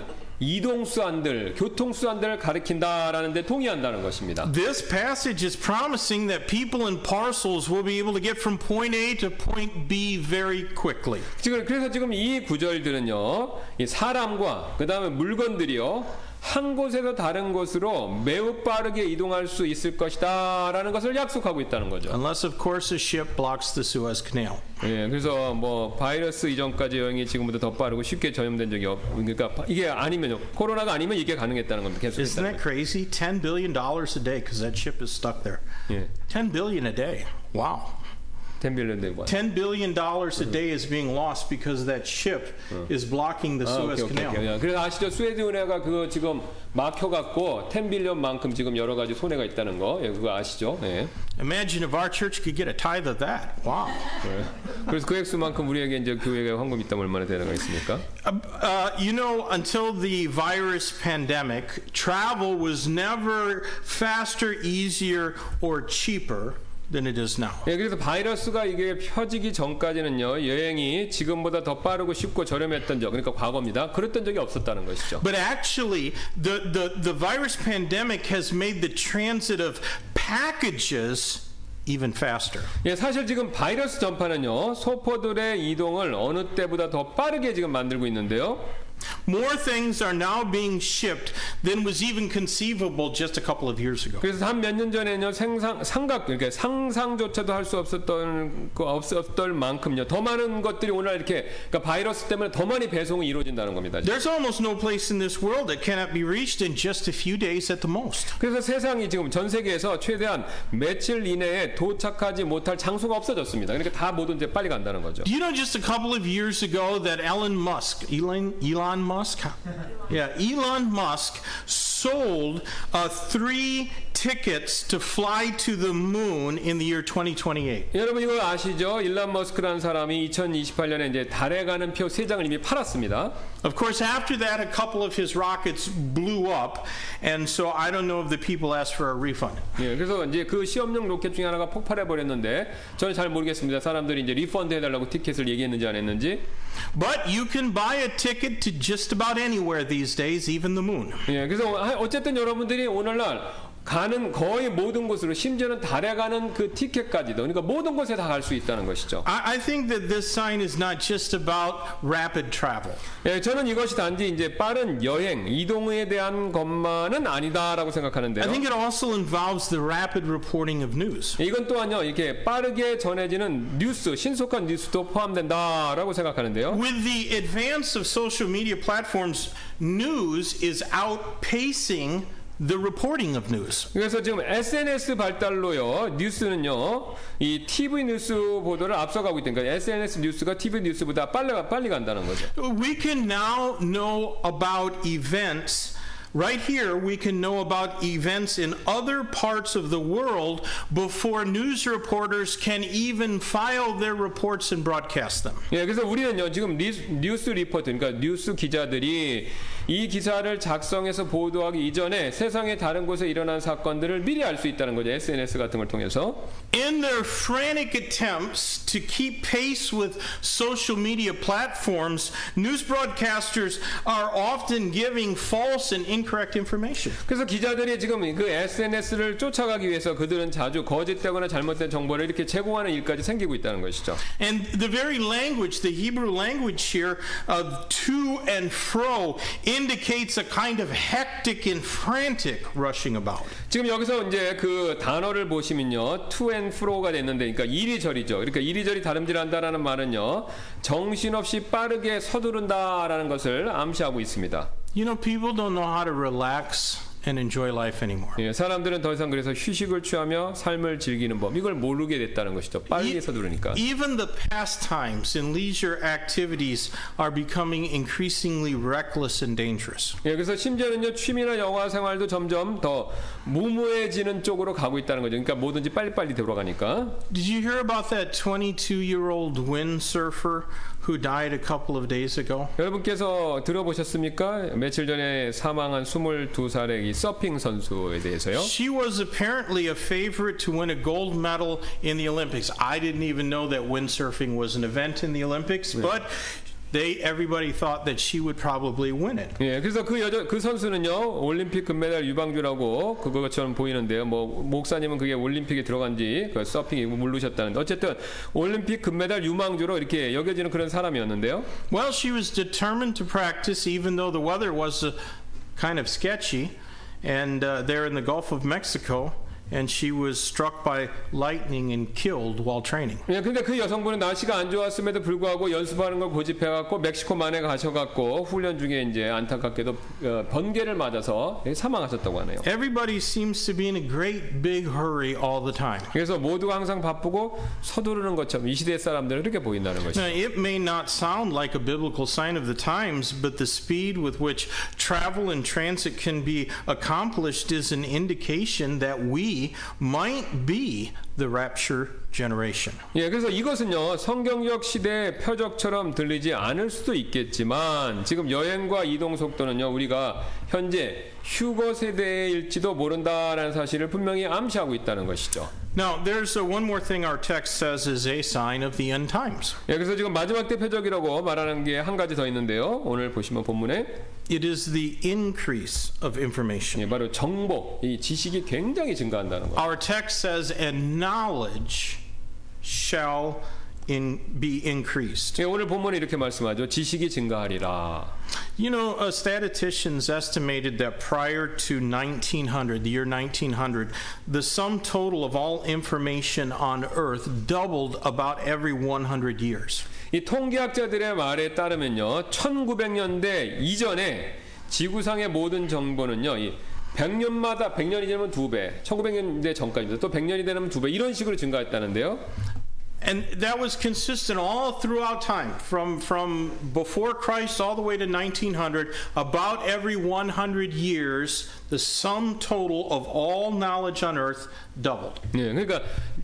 [SPEAKER 4] 이동수단들, 교통수단들을 가리킨다라는 데 동의한다는 것입니다.
[SPEAKER 2] This passage is promising that people in parcels will be able to get from point A to point B very quickly.
[SPEAKER 4] 지금 그래서 지금 이 구절들은요, 이 사람과 그 다음에 물건들이요. 한 곳에서 다른 곳으로 매우 빠르게 이동할 수 있을 것이다라는 것을 약속하고 있다는 거죠.
[SPEAKER 2] Unless, of course, a ship blocks the Suez Canal.
[SPEAKER 4] 예, 그래서 뭐 바이러스 이전까지 여행이 지금보다 더 빠르고 쉽게 전염된 적이 없. 그러니까 이게 아니면요, 코로나가 아니면 이게 가능했다는 겁니다. 계속.
[SPEAKER 2] Isn't that crazy? ten billion dollars a day because that ship is stuck there.
[SPEAKER 4] 예.
[SPEAKER 2] ten billion a day. Wow.
[SPEAKER 4] ten billion 대 뭐?
[SPEAKER 2] ten billion dollars a day is being lost because that ship is blocking the
[SPEAKER 4] 아,
[SPEAKER 2] Suez
[SPEAKER 4] 오케이, 오케이,
[SPEAKER 2] Canal.
[SPEAKER 4] 오케이. 그래서 아시죠? 스웨즈 은혜가 그거 지금 막혀갖고 ten 빌리언만큼 지금 여러 가지 손해가 있다는 거, 예, 그거 아시죠? 예.
[SPEAKER 2] Imagine if our church could get a tithe of that. Wow.
[SPEAKER 4] 예. 그래서 그 액수만큼 우리에게 이제 교회에 황금이 있다면 얼마나 되는 거 있습니까?
[SPEAKER 2] Uh, uh, you know, until the virus pandemic, travel was never faster, easier, or cheaper than it is now.
[SPEAKER 4] 예, 그래서 바이러스가 이게 펴지기 전까지는요 여행이 지금보다 더 빠르고 쉽고 저렴했던 적, 그러니까 과거입니다. 그랬던 적이 없었다는 것이죠.
[SPEAKER 2] But actually, the, the, the virus pandemic has made the transit of packages even faster.
[SPEAKER 4] 예, 사실 지금 바이러스 전파는요 소포들의 이동을 어느 때보다 더 빠르게 지금 만들고 있는데요.
[SPEAKER 2] More things are now being shipped than was even conceivable just a couple of years ago.
[SPEAKER 4] 그래서 한 몇 년 전에는요 생상 상각 그러니까 상상조차도 할 수 없었던 그 없었던 만큼요 더 많은 것들이 오늘 이렇게 그러니까 바이러스 때문에 더 많이 배송이 이루어진다는 겁니다. 지금.
[SPEAKER 2] There's almost no place in this world that cannot be reached in just a few days at the most.
[SPEAKER 4] 그래서 세상이 지금 전 세계에서 최대한 며칠 이내에 도착하지 못할 장소가 없어졌습니다. 그러니까 다 뭐든지 빨리 간다는 거죠.
[SPEAKER 2] Do you know just a couple of years ago that Elon Musk, Elon, Elon Musk, yeah, Elon Musk sold uh, three tickets to fly to the moon in the year twenty twenty-eight.
[SPEAKER 4] 여러분 이거 아시죠? 일론 머스크라는 사람이 이천이십팔 년에 이제 달에 가는 표 세 장을 이미 팔았습니다.
[SPEAKER 2] Of course, after that, a couple of his rockets blew up, and so I don't know if the people asked for a refund.
[SPEAKER 4] 예, 그래서 이제 그 시험용 로켓 중에 하나가 폭발해 버렸는데 저는 잘 모르겠습니다. 사람들이 이제 리펀드 해달라고 티켓을 얘기했는지 안 했는지.
[SPEAKER 2] But you can buy a ticket to just about anywhere these days, even the moon.
[SPEAKER 4] 예, 그래서 어쨌든 여러분들이 오늘날 가는 거의 모든 곳으로 심지어는 달에 가는 그 티켓까지도 그러니까 모든 곳에 다 갈 수 있다는 것이죠.
[SPEAKER 2] I, I think that this sign is not just about rapid travel.
[SPEAKER 4] 예, 저는 이것이 단지 이제 빠른 여행, 이동에 대한 것만은 아니다라고 생각하는데요.
[SPEAKER 2] I think it also involves the rapid reporting of news.
[SPEAKER 4] 이건 또한요, 이렇게 빠르게 전해지는 뉴스, 신속한 뉴스도 포함된다라고 생각하는데요.
[SPEAKER 2] With the advance of social media platforms, news is outpacing the reporting of news.
[SPEAKER 4] 그래서 지금 에스엔에스 발달로요 뉴스는요 이 티비 뉴스 보도를 앞서가고 있다니까 에스엔에스 뉴스가 티비 뉴스보다 빨리 빨리 간다는 거죠.
[SPEAKER 2] We can now know about events. Right here, we can know about events in other parts of the world before news reporters can even file their reports and broadcast them.
[SPEAKER 4] 예, 그래서 우리는요 지금 뉴스, 뉴스 리포트, 그러니까 뉴스 기자들이 이 기사를 작성해서 보도하기 이전에 세상의 다른 곳에 일어난 사건들을 미리 알 수 있다는 거죠. 에스엔에스 같은 걸 통해서.
[SPEAKER 2] In their frantic attempts to keep pace with social media platforms, news broadcasters are often giving false and incorrect information.
[SPEAKER 4] 그래서 기자들이 지금 그 에스엔에스를 쫓아가기 위해서 그들은 자주 거짓되거나 잘못된 정보를 이렇게 제공하는 일까지 생기고 있다는 것이죠.
[SPEAKER 2] And the very language, the Hebrew language here of to and fro indicates a kind of hectic and frantic rushing about.
[SPEAKER 4] 지금 여기서 이제 그 단어를 보시면요, to and fro가 됐는데, 그러니까 이리저리죠. 그러니까 이리저리 다름질한다라는 말은요, 정신없이 빠르게 서두른다라는 것을 암시하고 있습니다.
[SPEAKER 2] You know, people don't know how to relax and enjoy life anymore.
[SPEAKER 4] 예, 사람들은 더 이상 그래서 휴식을 취하며 삶을 즐기는 법 이걸 모르게 됐다는 것이죠. 빨리 서두르니까.
[SPEAKER 2] Even the pastimes and leisure activities are becoming increasingly reckless and dangerous.
[SPEAKER 4] 예, 그래서 심지어는요 취미나 영화 생활도 점점 더 무모해지는 쪽으로 가고 있다는 거죠. 그러니까 뭐든지 빨리빨리 돌아가니까.
[SPEAKER 2] Did you hear about that twenty-two-year-old windsurfer who died a couple of days ago?
[SPEAKER 4] 여러분께서 들어보셨습니까? 며칠 전에 사망한 스물두 살의 이 서핑 선수에 대해서요.
[SPEAKER 2] She was apparently a favorite to win a gold medal in the Olympics. I didn't even know that windsurfing was an event in the Olympics, but they everybody thought that she would probably win it.
[SPEAKER 4] 예, 그래서 그 여자 그 선수는요 올림픽 금메달 유방주라고 그것처럼 보이는데요. 뭐 목사님은 그게 올림픽에 들어간지 그 서핑이 모르셨다는데 어쨌든 올림픽 금메달 유망주로 이렇게 여겨지는 그런 사람이었는데요.
[SPEAKER 2] Well, she was determined to practice even though the weather was uh, kind of sketchy, and uh, there in the Gulf of Mexico. And she was struck by lightning and killed while training.
[SPEAKER 4] 예, 근데 그 여성분은 날씨가 안 좋았음에도 불구하고 연습하는 걸 고집해갖고 멕시코만에 가셔갖고 훈련 중에 이제 안타깝게도 어, 번개를 맞아서 사망하셨다고 하네요.
[SPEAKER 2] Everybody seems to be in a great big hurry all the time.
[SPEAKER 4] 그래서 모두가 항상 바쁘고 서두르는 것처럼 이 시대 사람들은 그렇게 보인다는 것이죠.
[SPEAKER 2] Now, it may not sound like a biblical sign of the times, but the speed with which travel and transit can be accomplished is an indication that we might be the rapture generation.
[SPEAKER 4] 예, 그래서 이것은요 성경적 시대의 표적처럼 들리지 않을 수도 있겠지만 지금 여행과 이동 속도는요 우리가 현재 휴거 세대일지도 모른다라는 사실을 분명히 암시하고 있다는 것이죠.
[SPEAKER 2] Now, there's a, one more thing our text says is a sign of the end times.
[SPEAKER 4] 예, 그래서 지금 마지막 때 표적이라고 말하는 게 한 가지 더 있는데요. 오늘 보시면 본문에
[SPEAKER 2] It is the increase of information.
[SPEAKER 4] 예, 바로 정보, 이 지식이 굉장히 증가한다는 거.
[SPEAKER 2] Our text says, and knowledge shall in, be increased.
[SPEAKER 4] 예, 오늘 본문에 이렇게 말씀하죠. 지식이 증가하리라.
[SPEAKER 2] You know, uh, statisticians estimated that prior to nineteen hundred, the year nineteen hundred, the sum total of all information on earth doubled about every one hundred years.
[SPEAKER 4] 이 통계학자들의 말에 따르면요, 천구백 년대 이전에 지구상의 모든 정보는요, 이 백 년마다 백 년이 되면 두 배, 천구백 년대 전까지입니다. 또 백 년이 되면 두 배 이런 식으로 증가했다는데요.
[SPEAKER 2] And that was consistent all throughout time, from from before Christ all the way to nineteen hundred. About every one hundred years, the sum total of all knowledge on earth doubled.
[SPEAKER 4] 네, 그러니까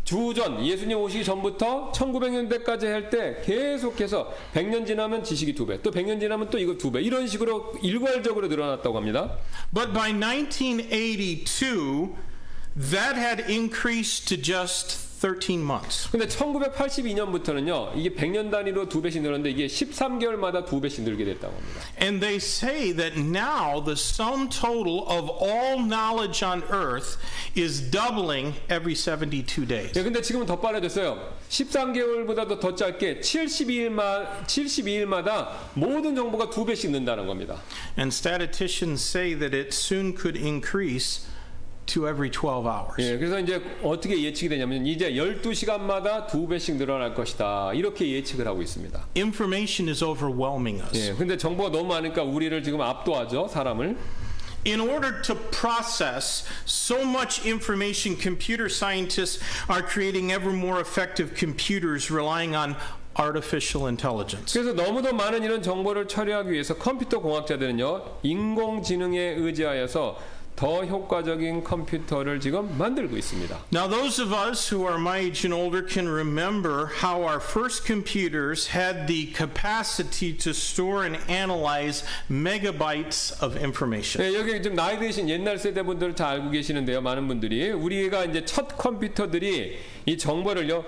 [SPEAKER 4] 주전 예수님 오시기 전부터 천구백 년대까지 할 때 계속해서 백 년 지나면 지식이 두 배, 또 백 년 지나면 또 이거 두 배 이런 식으로 일괄적으로 늘어났다고 합니다.
[SPEAKER 2] But by nineteen eighty-two, that had increased to just thirteen months.
[SPEAKER 4] 근데 천구백팔십이 년부터는요, 이게 백 년 단위로 두 배씩 늘었는데 이게 십삼 개월마다 두 배씩 늘게 됐다고 합니다.
[SPEAKER 2] And they say that now the sum total of all knowledge on earth is doubling every seventy-two days.
[SPEAKER 4] 예, 근데 지금은 더 빨라졌어요. 십삼 개월보다도 더 짧게 칠십이 일마, 칠십이 일마다 모든 정보가 두 배씩 는다는 겁니다.
[SPEAKER 2] And statisticians say that it soon could increase to every twelve hours.
[SPEAKER 4] 예, 그래서 이제 어떻게 예측이 되냐면 이제 열두 시간마다 두 배씩 늘어날 것이다. 이렇게 예측을 하고 있습니다.
[SPEAKER 2] Information is overwhelming us.
[SPEAKER 4] 예, 근데 정보가 너무 많으니까 우리를 지금 압도하죠, 사람을.
[SPEAKER 2] In order to process so much information, computer scientists are creating ever more effective computers relying on artificial intelligence.
[SPEAKER 4] 그래서 너무도 많은 이런 정보를 처리하기 위해서 컴퓨터 공학자들은요, 인공지능에 의지하여서 더 효과적인 컴퓨터를 지금 만들고 있습니다.
[SPEAKER 2] Now, those of us who are my age and older can remember how our first computers had the capacity to store and analyze megabytes of information.
[SPEAKER 4] 네, 여기 좀 나이 드신 옛날 세대 분들 다 알고 계시는데요, 많은 분들이 우리가 이제 첫 컴퓨터들이 이 정보를요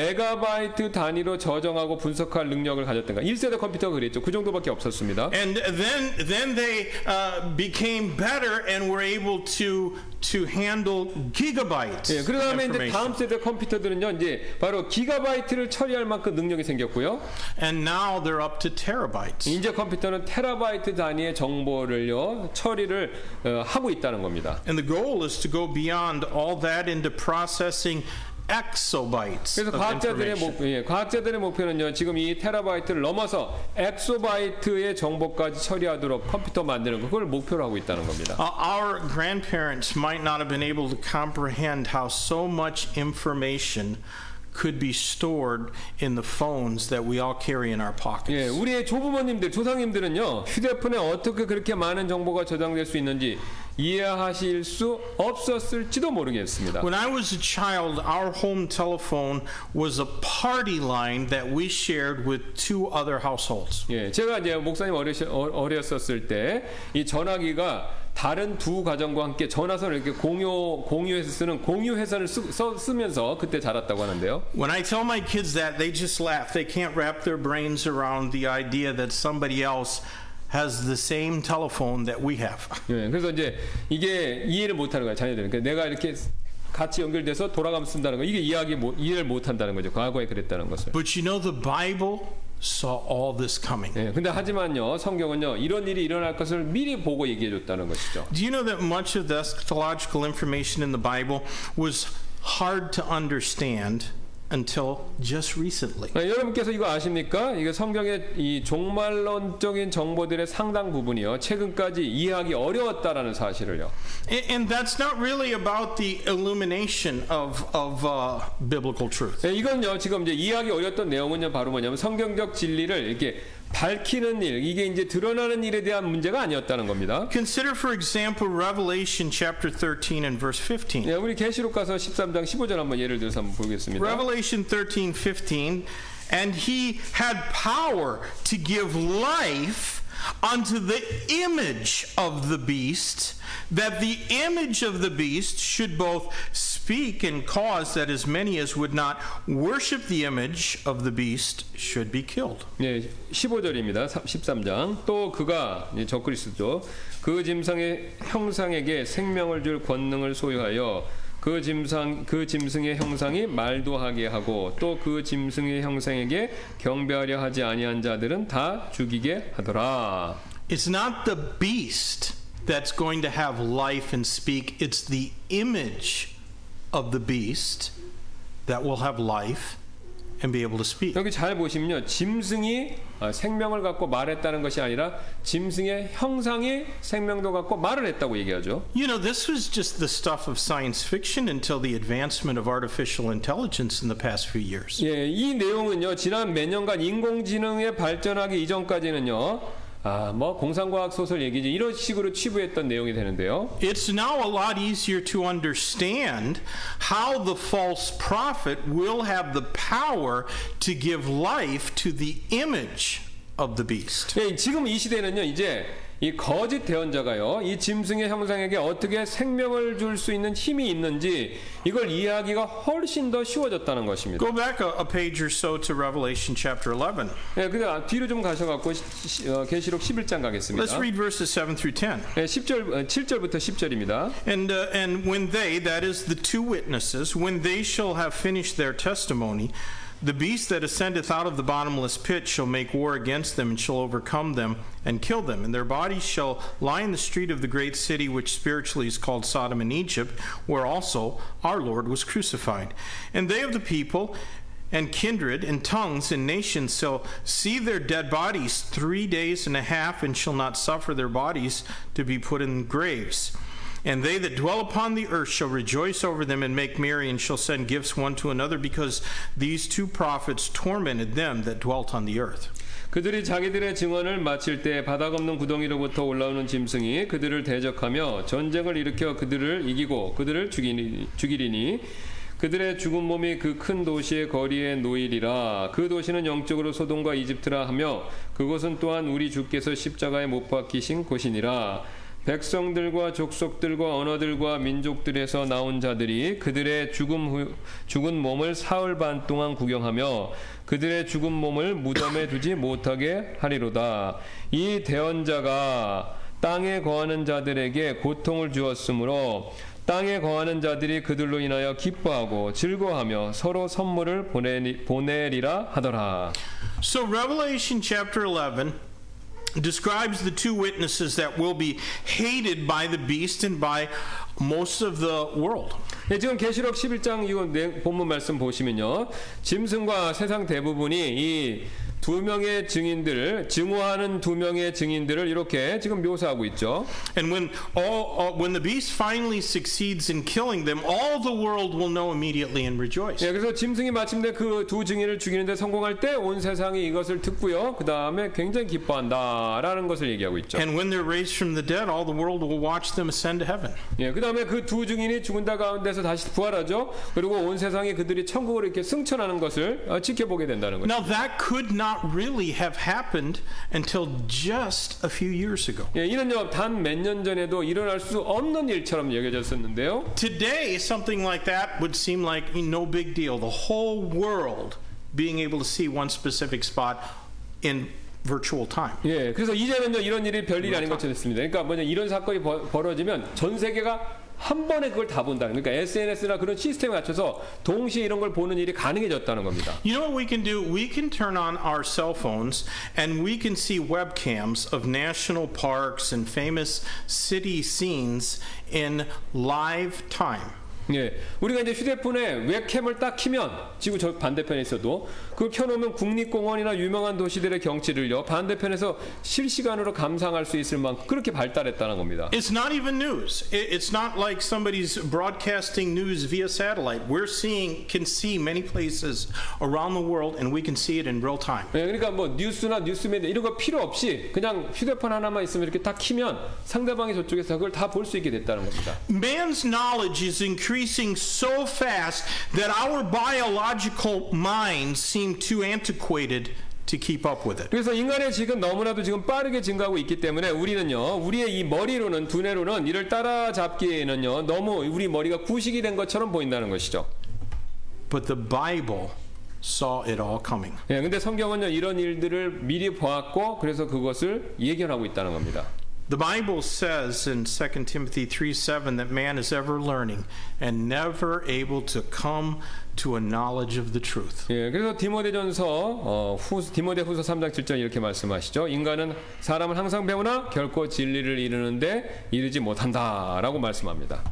[SPEAKER 4] 메가바이트 단위로 저장하고 분석할 능력을 가졌던가. 일 세대 컴퓨터가 그랬죠. 그 정도밖에 없었습니다.
[SPEAKER 2] And then, then they uh, became better and were able to to handle gigabytes.
[SPEAKER 4] 예, 그다음에 이제 다음 세대 컴퓨터들은요 이제 바로 기가바이트를 처리할 만큼 능력이 생겼고요.
[SPEAKER 2] And now they're up to terabytes.
[SPEAKER 4] 이제 컴퓨터는 테라바이트 단위의 정보를요 처리를 어, 하고 있다는 겁니다.
[SPEAKER 2] And the goal is to go beyond all that into processing exobytes
[SPEAKER 4] 그래서
[SPEAKER 2] of
[SPEAKER 4] 과학자들의
[SPEAKER 2] information.
[SPEAKER 4] 목, 예, 과학자들의 목표는요. 지금 이 테라바이트를 넘어서 엑소바이트의 정보까지 처리하도록 컴퓨터 만드는 거, 그걸 목표로 하고 있다는 겁니다.
[SPEAKER 2] Uh, our grandparents might not have been able to comprehend how so much information could be stored in the phones that we all carry in our pockets.
[SPEAKER 4] 예, 우리의 조부모님들, 조상님들은요, 휴대폰에 어떻게 그렇게 많은 정보가 저장될 수 있는지 이해하실 수 없었을지도 모르겠습니다.
[SPEAKER 2] When I was a child, our home telephone was a party line that we shared with two other households.
[SPEAKER 4] 예, 제가 이제 목사님 어리시, 어, 어렸었을 때 이 전화기가 다른 두 가정과 함께 전화선을 이렇게 공유 공유해서 쓰는 공유 회선을 쓰, 써, 쓰면서 그때 자랐다고 하는데요.
[SPEAKER 2] When I tell my kids that, they just laugh. They can't wrap their brains around the idea that somebody else has the same telephone that we have.
[SPEAKER 4] 예, 그래서 이제 이게 이해를 못하는 거야, 자녀들은. 그러니까 내가 이렇게 같이 연결돼서 돌아가면서 쓴다는 거, 이게 이해하기 못, 이해를 못한다는 거죠. 과거에 그랬다는 것을.
[SPEAKER 2] But you know, the Bible saw all this coming.
[SPEAKER 4] 예, 근데 하지만요, 성경은요, 이런 일이 일어날 것을 미리 보고 얘기해줬다는 것이죠.
[SPEAKER 2] Do you know that much of the eschatological information in the Bible was hard to understand until just recently?
[SPEAKER 4] 예, 여러분께서 이거 아십니까? 이게 성경의 이 종말론적인 정보들의 상당 부분이요, 최근까지 이해하기 어려웠다라는 사실을요.
[SPEAKER 2] And, and that's not really about the illumination of of uh, biblical truth.
[SPEAKER 4] 예, 이건요, 지금 이제 이해하기 어려웠던 내용은요, 바로 뭐냐면 성경적 진리를 이렇게 밝히는 일, 이게 이제 드러나는 일에 대한 문제가 아니었다는 겁니다.
[SPEAKER 2] Consider, for example, Revelation chapter thirteen and verse fifteen.
[SPEAKER 4] 예, 우리 계시록 가서 십삼 장 십오 절 한번 예를 들어서 한번 보겠습니다.
[SPEAKER 2] Revelation thirteen fifteen, and he had power to give life unto the image of the beast, that the image of the beast should both speak and cause that as many as would not worship the image of the beast should be killed.
[SPEAKER 4] 예, 십오 절입니다. 십삼 장. 또 그가, 예, 적그리스도, 그 짐승의 형상에게 생명을 줄 권능을 소유하여 그 짐승 그 짐승의 형상이 말도 하게 하고 또 그 짐승의 형상에게 경배하려 하지 아니한 자들은 다 죽이게 하더라.
[SPEAKER 2] It's not the beast that's going to have life and speak. It's the image of the beast that will have life and be able to speak.
[SPEAKER 4] 여기 잘 보시면요, 짐승이 생명을 갖고 말했다는 것이 아니라 짐승의 형상이 생명도 갖고 말을 했다고 얘기하죠.
[SPEAKER 2] You know, this was just the stuff of science fiction until the advancement of artificial intelligence in the past few years.
[SPEAKER 4] 예, 이 내용은요, 지난 몇 년간 인공지능의 발전하기 이전까지는요, 아, 뭐 공상과학 소설 얘기지, 이런 식으로 치부했던 내용이 되는데요.
[SPEAKER 2] It's now a lot easier to understand how the false prophet will have the power to give life to the image of the beast.
[SPEAKER 4] 예, 지금 이 시대는요, 이제 이 거짓 대언자가요, 이 짐승의 형상에게 어떻게 생명을 줄 수 있는 힘이 있는지 이걸 이해하기가 훨씬 더 쉬워졌다는 것입니다.
[SPEAKER 2] Go back a, a page or so to Revelation chapter eleven.
[SPEAKER 4] 예, 그냥 뒤로 좀 가셔갖고 어, 계시록 십일 장 가겠습니다.
[SPEAKER 2] Let's read verses seven through ten.
[SPEAKER 4] 예, 십 절, 어, 칠 절부터 십 절입니다.
[SPEAKER 2] And uh, and when they, that is the two witnesses, when they shall have finished their testimony, the beast that ascendeth out of the bottomless pit shall make war against them and shall overcome them and kill them. And their bodies shall lie in the street of the great city, which spiritually is called Sodom and Egypt, where also our Lord was crucified. And they of the people and kindred and tongues and nations shall see their dead bodies three days and a half, and shall not suffer their bodies to be put in graves. And they that dwell upon the earth shall rejoice over them and make merry, and shall send gifts one to another, because these two prophets tormented them that dwelt on the earth.
[SPEAKER 4] 그들이 자기들의 증언을 마칠 때 바닥 없는 구덩이로부터 올라오는 짐승이 그들을 대적하며 전쟁을 일으켜 그들을 이기고 그들을 죽이니, 죽이리니 그들의 죽은 몸이 그 큰 도시의 거리에 놓이리라. 그 도시는 영적으로 소돔과 이집트라 하며 그곳은 또한 우리 주께서 십자가에 못 박히신 곳이니라. 백성들과 족속들과 언어들과 민족들에서 나온 자들이 그들의 죽음 후, 죽은 몸을 사흘 반 동안 구경하며 그들의 죽은 몸을 무덤에 두지 못하게 하리로다. 이 대언자가 땅에 거하는 자들에게 고통을 주었으므로 땅에 거하는 자들이 그들로 인하여 기뻐하고 즐거워하며 서로 선물을 보내리, 보내리라 하더라.
[SPEAKER 2] So Revelation chapter eleven describes the two witnesses that will be hated by the beast and by most of the world.
[SPEAKER 4] 네, 지금 계시록 십일 장 이거 본문 말씀 보시면요. 짐승과 세상 대부분이 이 두 명의 증인들을 증오하는 두 명의 증인들을 이렇게 지금 묘사하고 있죠.
[SPEAKER 2] And when all, all when the beast finally succeeds in killing them, all the world will know immediately and rejoice.
[SPEAKER 4] 네, 그래서 짐승이 마침내 그 두 증인을 죽이는데 성공할 때 온 세상이 이것을 듣고요. 그 다음에 굉장히 기뻐한다라는 것을 얘기하고 있죠.
[SPEAKER 2] And when they're raised from the dead, all the world will watch them ascend to heaven.
[SPEAKER 4] 예, 그 다음에 그 두 증인이 죽은 자 가운데서 다시 부활하죠. 그리고 온 세상이 그들이 천국으로 이렇게 승천하는 것을 어, 지켜보게 된다는 거죠.
[SPEAKER 2] Now that could not really have happened until just a few years ago.
[SPEAKER 4] 예, 이는요 단 몇 년 전에도 일어날 수 없는 일처럼 여겨졌었는데요.
[SPEAKER 2] Today, something like that would seem like no big deal. The whole world being able to see one specific spot in virtual time.
[SPEAKER 4] 예, 그래서 이제는요 이런 일이 별일이 아닌 것처럼 됐습니다. 그러니까 뭐냐 이런 사건이 버, 벌어지면 전 세계가 한 번에 그걸 다 본다는, 그러니까 에스엔에스나 그런 시스템에 맞춰서 동시에 이런 걸 보는 일이 가능해졌다는 겁니다.
[SPEAKER 2] You know what we can do? We can turn on our cell phones and we can see webcams of national parks and famous city scenes in live time.
[SPEAKER 4] 예, 우리가 이제 휴대폰에 웹캠을 딱 키면 지구 저 반대편에 있어도 그걸 켜놓으면 국립공원이나 유명한 도시들의 경치를요 반대편에서 실시간으로 감상할 수 있을 만큼 그렇게 발달했다는 겁니다.
[SPEAKER 2] It's not even news. It's not like somebody's broadcasting news via satellite. We're seeing, can see many places around the world, and we can see it in real time.
[SPEAKER 4] 예, 그러니까 뭐 뉴스나 뉴스미디어 이런 거 필요 없이 그냥 휴대폰 하나만 있으면 이렇게 딱 키면 상대방이 저쪽에서 그걸 다 볼 수 있게 됐다는 겁니다.
[SPEAKER 2] Man's knowledge is increasing so fast that our biological minds seem too antiquated to keep up with it.
[SPEAKER 4] 그래서 인간의 지금 너무나도 지금 빠르게 증가하고 있기 때문에 우리는요 우리의 이 머리로는 두뇌로는 이를 따라잡기에는요 너무 우리 머리가 구식이 된 것처럼 보인다는 것이죠.
[SPEAKER 2] But the Bible saw it all coming.
[SPEAKER 4] 예, 근데 성경은요 이런 일들을 미리 보았고 그래서 그것을 예견하고 있다는 겁니다.
[SPEAKER 2] The Bible says in Second Timothy three seven that man is ever learning and never able to come to a knowledge of the truth.
[SPEAKER 4] 예, 그래서 디모데전서 어, 후 디모데후서 삼 장 칠 절 이렇게 말씀하시죠. 인간은 사람은 항상 배우나 결코 진리를 이루는데 이르지 못한다라고 말씀합니다.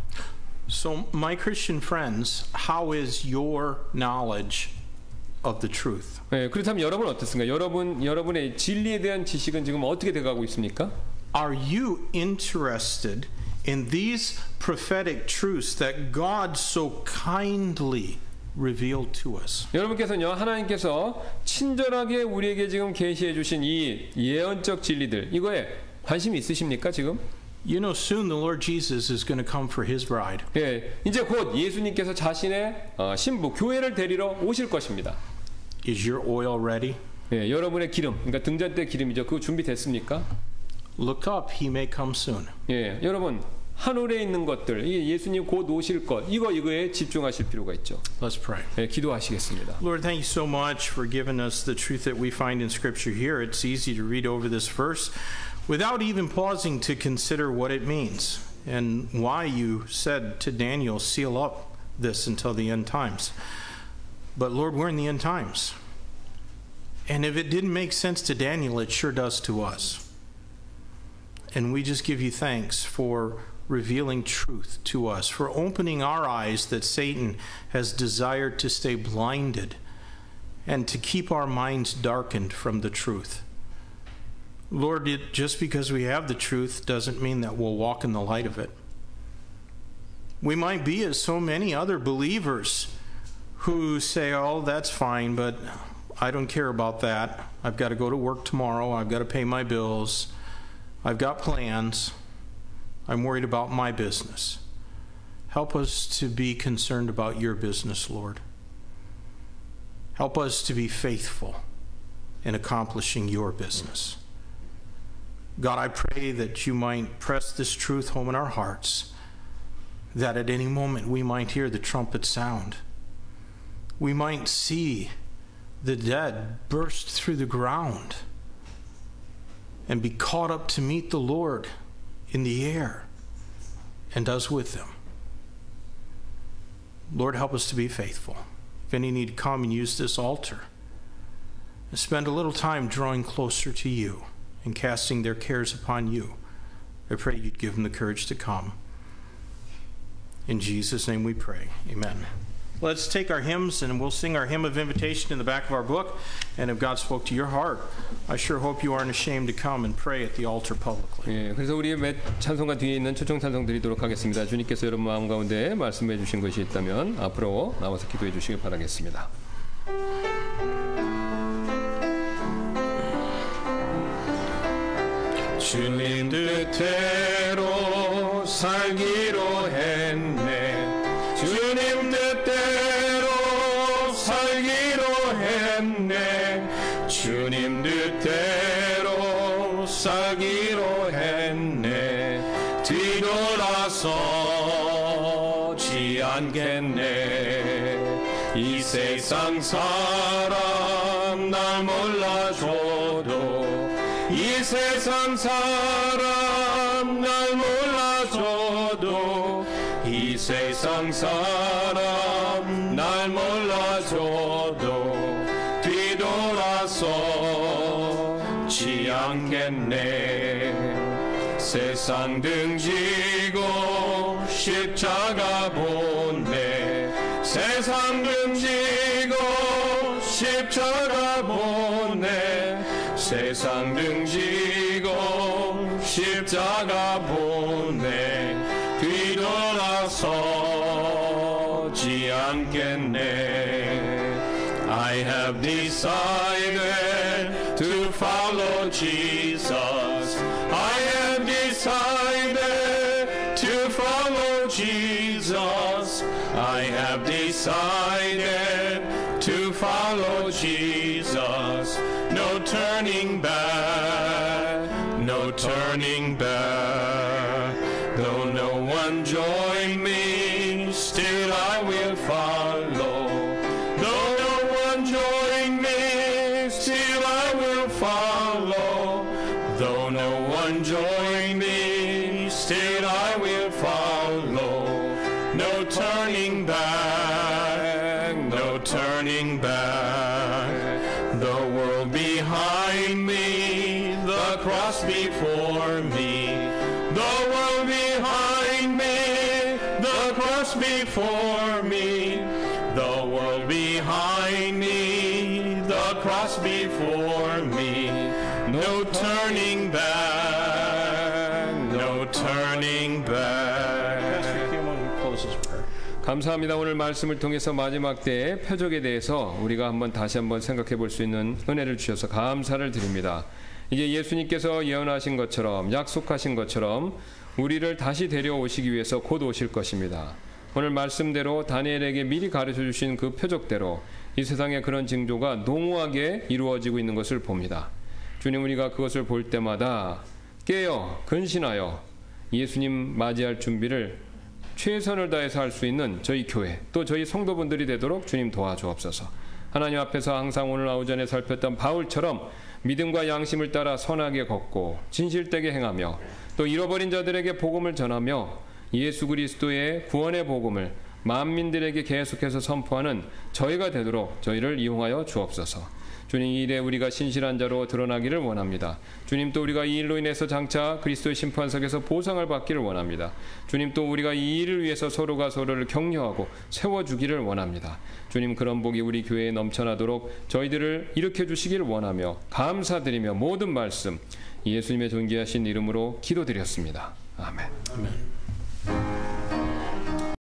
[SPEAKER 2] So my Christian friends, how is your knowledge of the truth?
[SPEAKER 4] 예, 그렇다면 여러분 어떻습니까? 여러분 여러분의 진리에 대한 지식은 지금 어떻게 돼가고 있습니까?
[SPEAKER 2] Are you interested in these prophetic truths that God so kindly revealed to us?
[SPEAKER 4] 여러분께서는요 하나님께서 친절하게 우리에게 지금 계시해 주신 이 예언적 진리들 이거에 관심이 있으십니까 지금?
[SPEAKER 2] You know, soon the Lord Jesus is going to come for His bride.
[SPEAKER 4] 예, 이제 곧 예수님께서 자신의 어, 신부 교회를 데리러 오실 것입니다.
[SPEAKER 2] Is your oil ready?
[SPEAKER 4] 예, 여러분의 기름, 그러니까 등잔대 기름이죠. 그거 준비됐습니까?
[SPEAKER 2] Look up, He may come soon.
[SPEAKER 4] 예, 여러분 하늘에 있는 것들, 이 예수님 곧 오실 것, 이거 이거에 집중하실 필요가 있죠.
[SPEAKER 2] Let's pray.
[SPEAKER 4] 예, 기도하시겠습니다.
[SPEAKER 2] Lord, thank you so much for giving us the truth that we find in Scripture here. It's easy to read over this verse without even pausing to consider what it means and why you said to Daniel, seal up this until the end times. But Lord, we're in the end times. And if it didn't make sense to Daniel, it sure does to us. And we just give you thanks for revealing truth to us, for opening our eyes that Satan has desired to stay blinded and to keep our minds darkened from the truth. Lord, it, just because we have the truth doesn't mean that we'll walk in the light of it. We might be as so many other believers who say, oh, that's fine, but I don't care about that. I've got to go to work tomorrow. I've got to pay my bills. I've got plans. I'm worried about my business. Help us to be concerned about your business, Lord. Help us to be faithful in accomplishing your business. God, I pray that you might press this truth home in our hearts, that at any moment we might hear the trumpet sound. We might see the dead burst through the ground and be caught up to meet the Lord in the air and us with them. Lord, help us to be faithful. If any need to come and use this altar, and spend a little time drawing closer to you and casting their cares upon you, I pray you'd give them the courage to come. In Jesus' name we pray. Amen. Let's take our hymns and we'll sing our hymn of invitation in the back of our book. And if God spoke to your heart, I sure hope you aren't ashamed to come and pray at the altar publicly.
[SPEAKER 4] 예, 그래서 우리의 몇 찬송가 뒤에 있는 초청 찬송 드리도록 하겠습니다. 주님께서 여러분 마음 가운데 말씀해 주신 것이 있다면 앞으로 나와서 기도해 주시길 바라겠습니다.
[SPEAKER 2] 주님 뜻대로 살기로 했네. 주님 뜻대로 살기로 했네. 주님 뜻대로 살기로 했네. 뒤돌아서지 않겠네. 이 세상 사람 날 몰라줘도 이 세상 사람 날 몰라줘도 이 세상 사람 날 몰라줘도 뒤돌아서지 않겠네. 세상 등지고 십자가 보네. 세상 등지고 십자가 보네. 세상 등지고 십자가 보네. 뒤돌아서지 않겠네. I have decided to follow Jesus. I have decided to follow Jesus. I have decided to follow Jesus. No turning back, no turning back. Though no one join me, still I will follow. Though no one join me, still I will follow. Though no one join me, still I will follow. No turning back, no turning back. The world behind me, the cross before me. The world behind me, the cross before me. The world behind me, the cross before me. No turning back, no turning back. Pastor Kim, why don't you close this prayer?
[SPEAKER 4] 감사합니다. 오늘 말씀을 통해서 마지막 때의 표적에 대해서 우리가 한번 다시 한번 생각해 볼 수 있는 은혜를 주셔서 감사를 드립니다. 이제 예수님께서 예언하신 것처럼 약속하신 것처럼 우리를 다시 데려오시기 위해서 곧 오실 것입니다. 오늘 말씀대로 다니엘에게 미리 가르쳐 주신 그 표적대로 이 세상에 그런 징조가 농후하게 이루어지고 있는 것을 봅니다. 주님, 우리가 그것을 볼 때마다 깨어 근신하여 예수님 맞이할 준비를 최선을 다해서 할 수 있는 저희 교회 또 저희 성도분들이 되도록 주님 도와주옵소서. 하나님 앞에서 항상 오늘 오전에 살폈던 바울처럼 믿음과 양심을 따라 선하게 걷고 진실되게 행하며 또 잃어버린 자들에게 복음을 전하며 예수 그리스도의 구원의 복음을 만민들에게 계속해서 선포하는 저희가 되도록 저희를 이용하여 주옵소서. 주님, 이 일에 우리가 신실한 자로 드러나기를 원합니다. 주님, 또 우리가 이 일로 인해서 장차 그리스도의 심판석에서 보상을 받기를 원합니다. 주님, 또 우리가 이 일을 위해서 서로가 서로를 격려하고 세워주기를 원합니다. 주님, 그런 복이 우리 교회에 넘쳐나도록 저희들을 일으켜 주시기를 원하며 감사드리며 모든 말씀 예수님의 존귀하신 이름으로 기도드렸습니다. 아멘.
[SPEAKER 2] 아멘.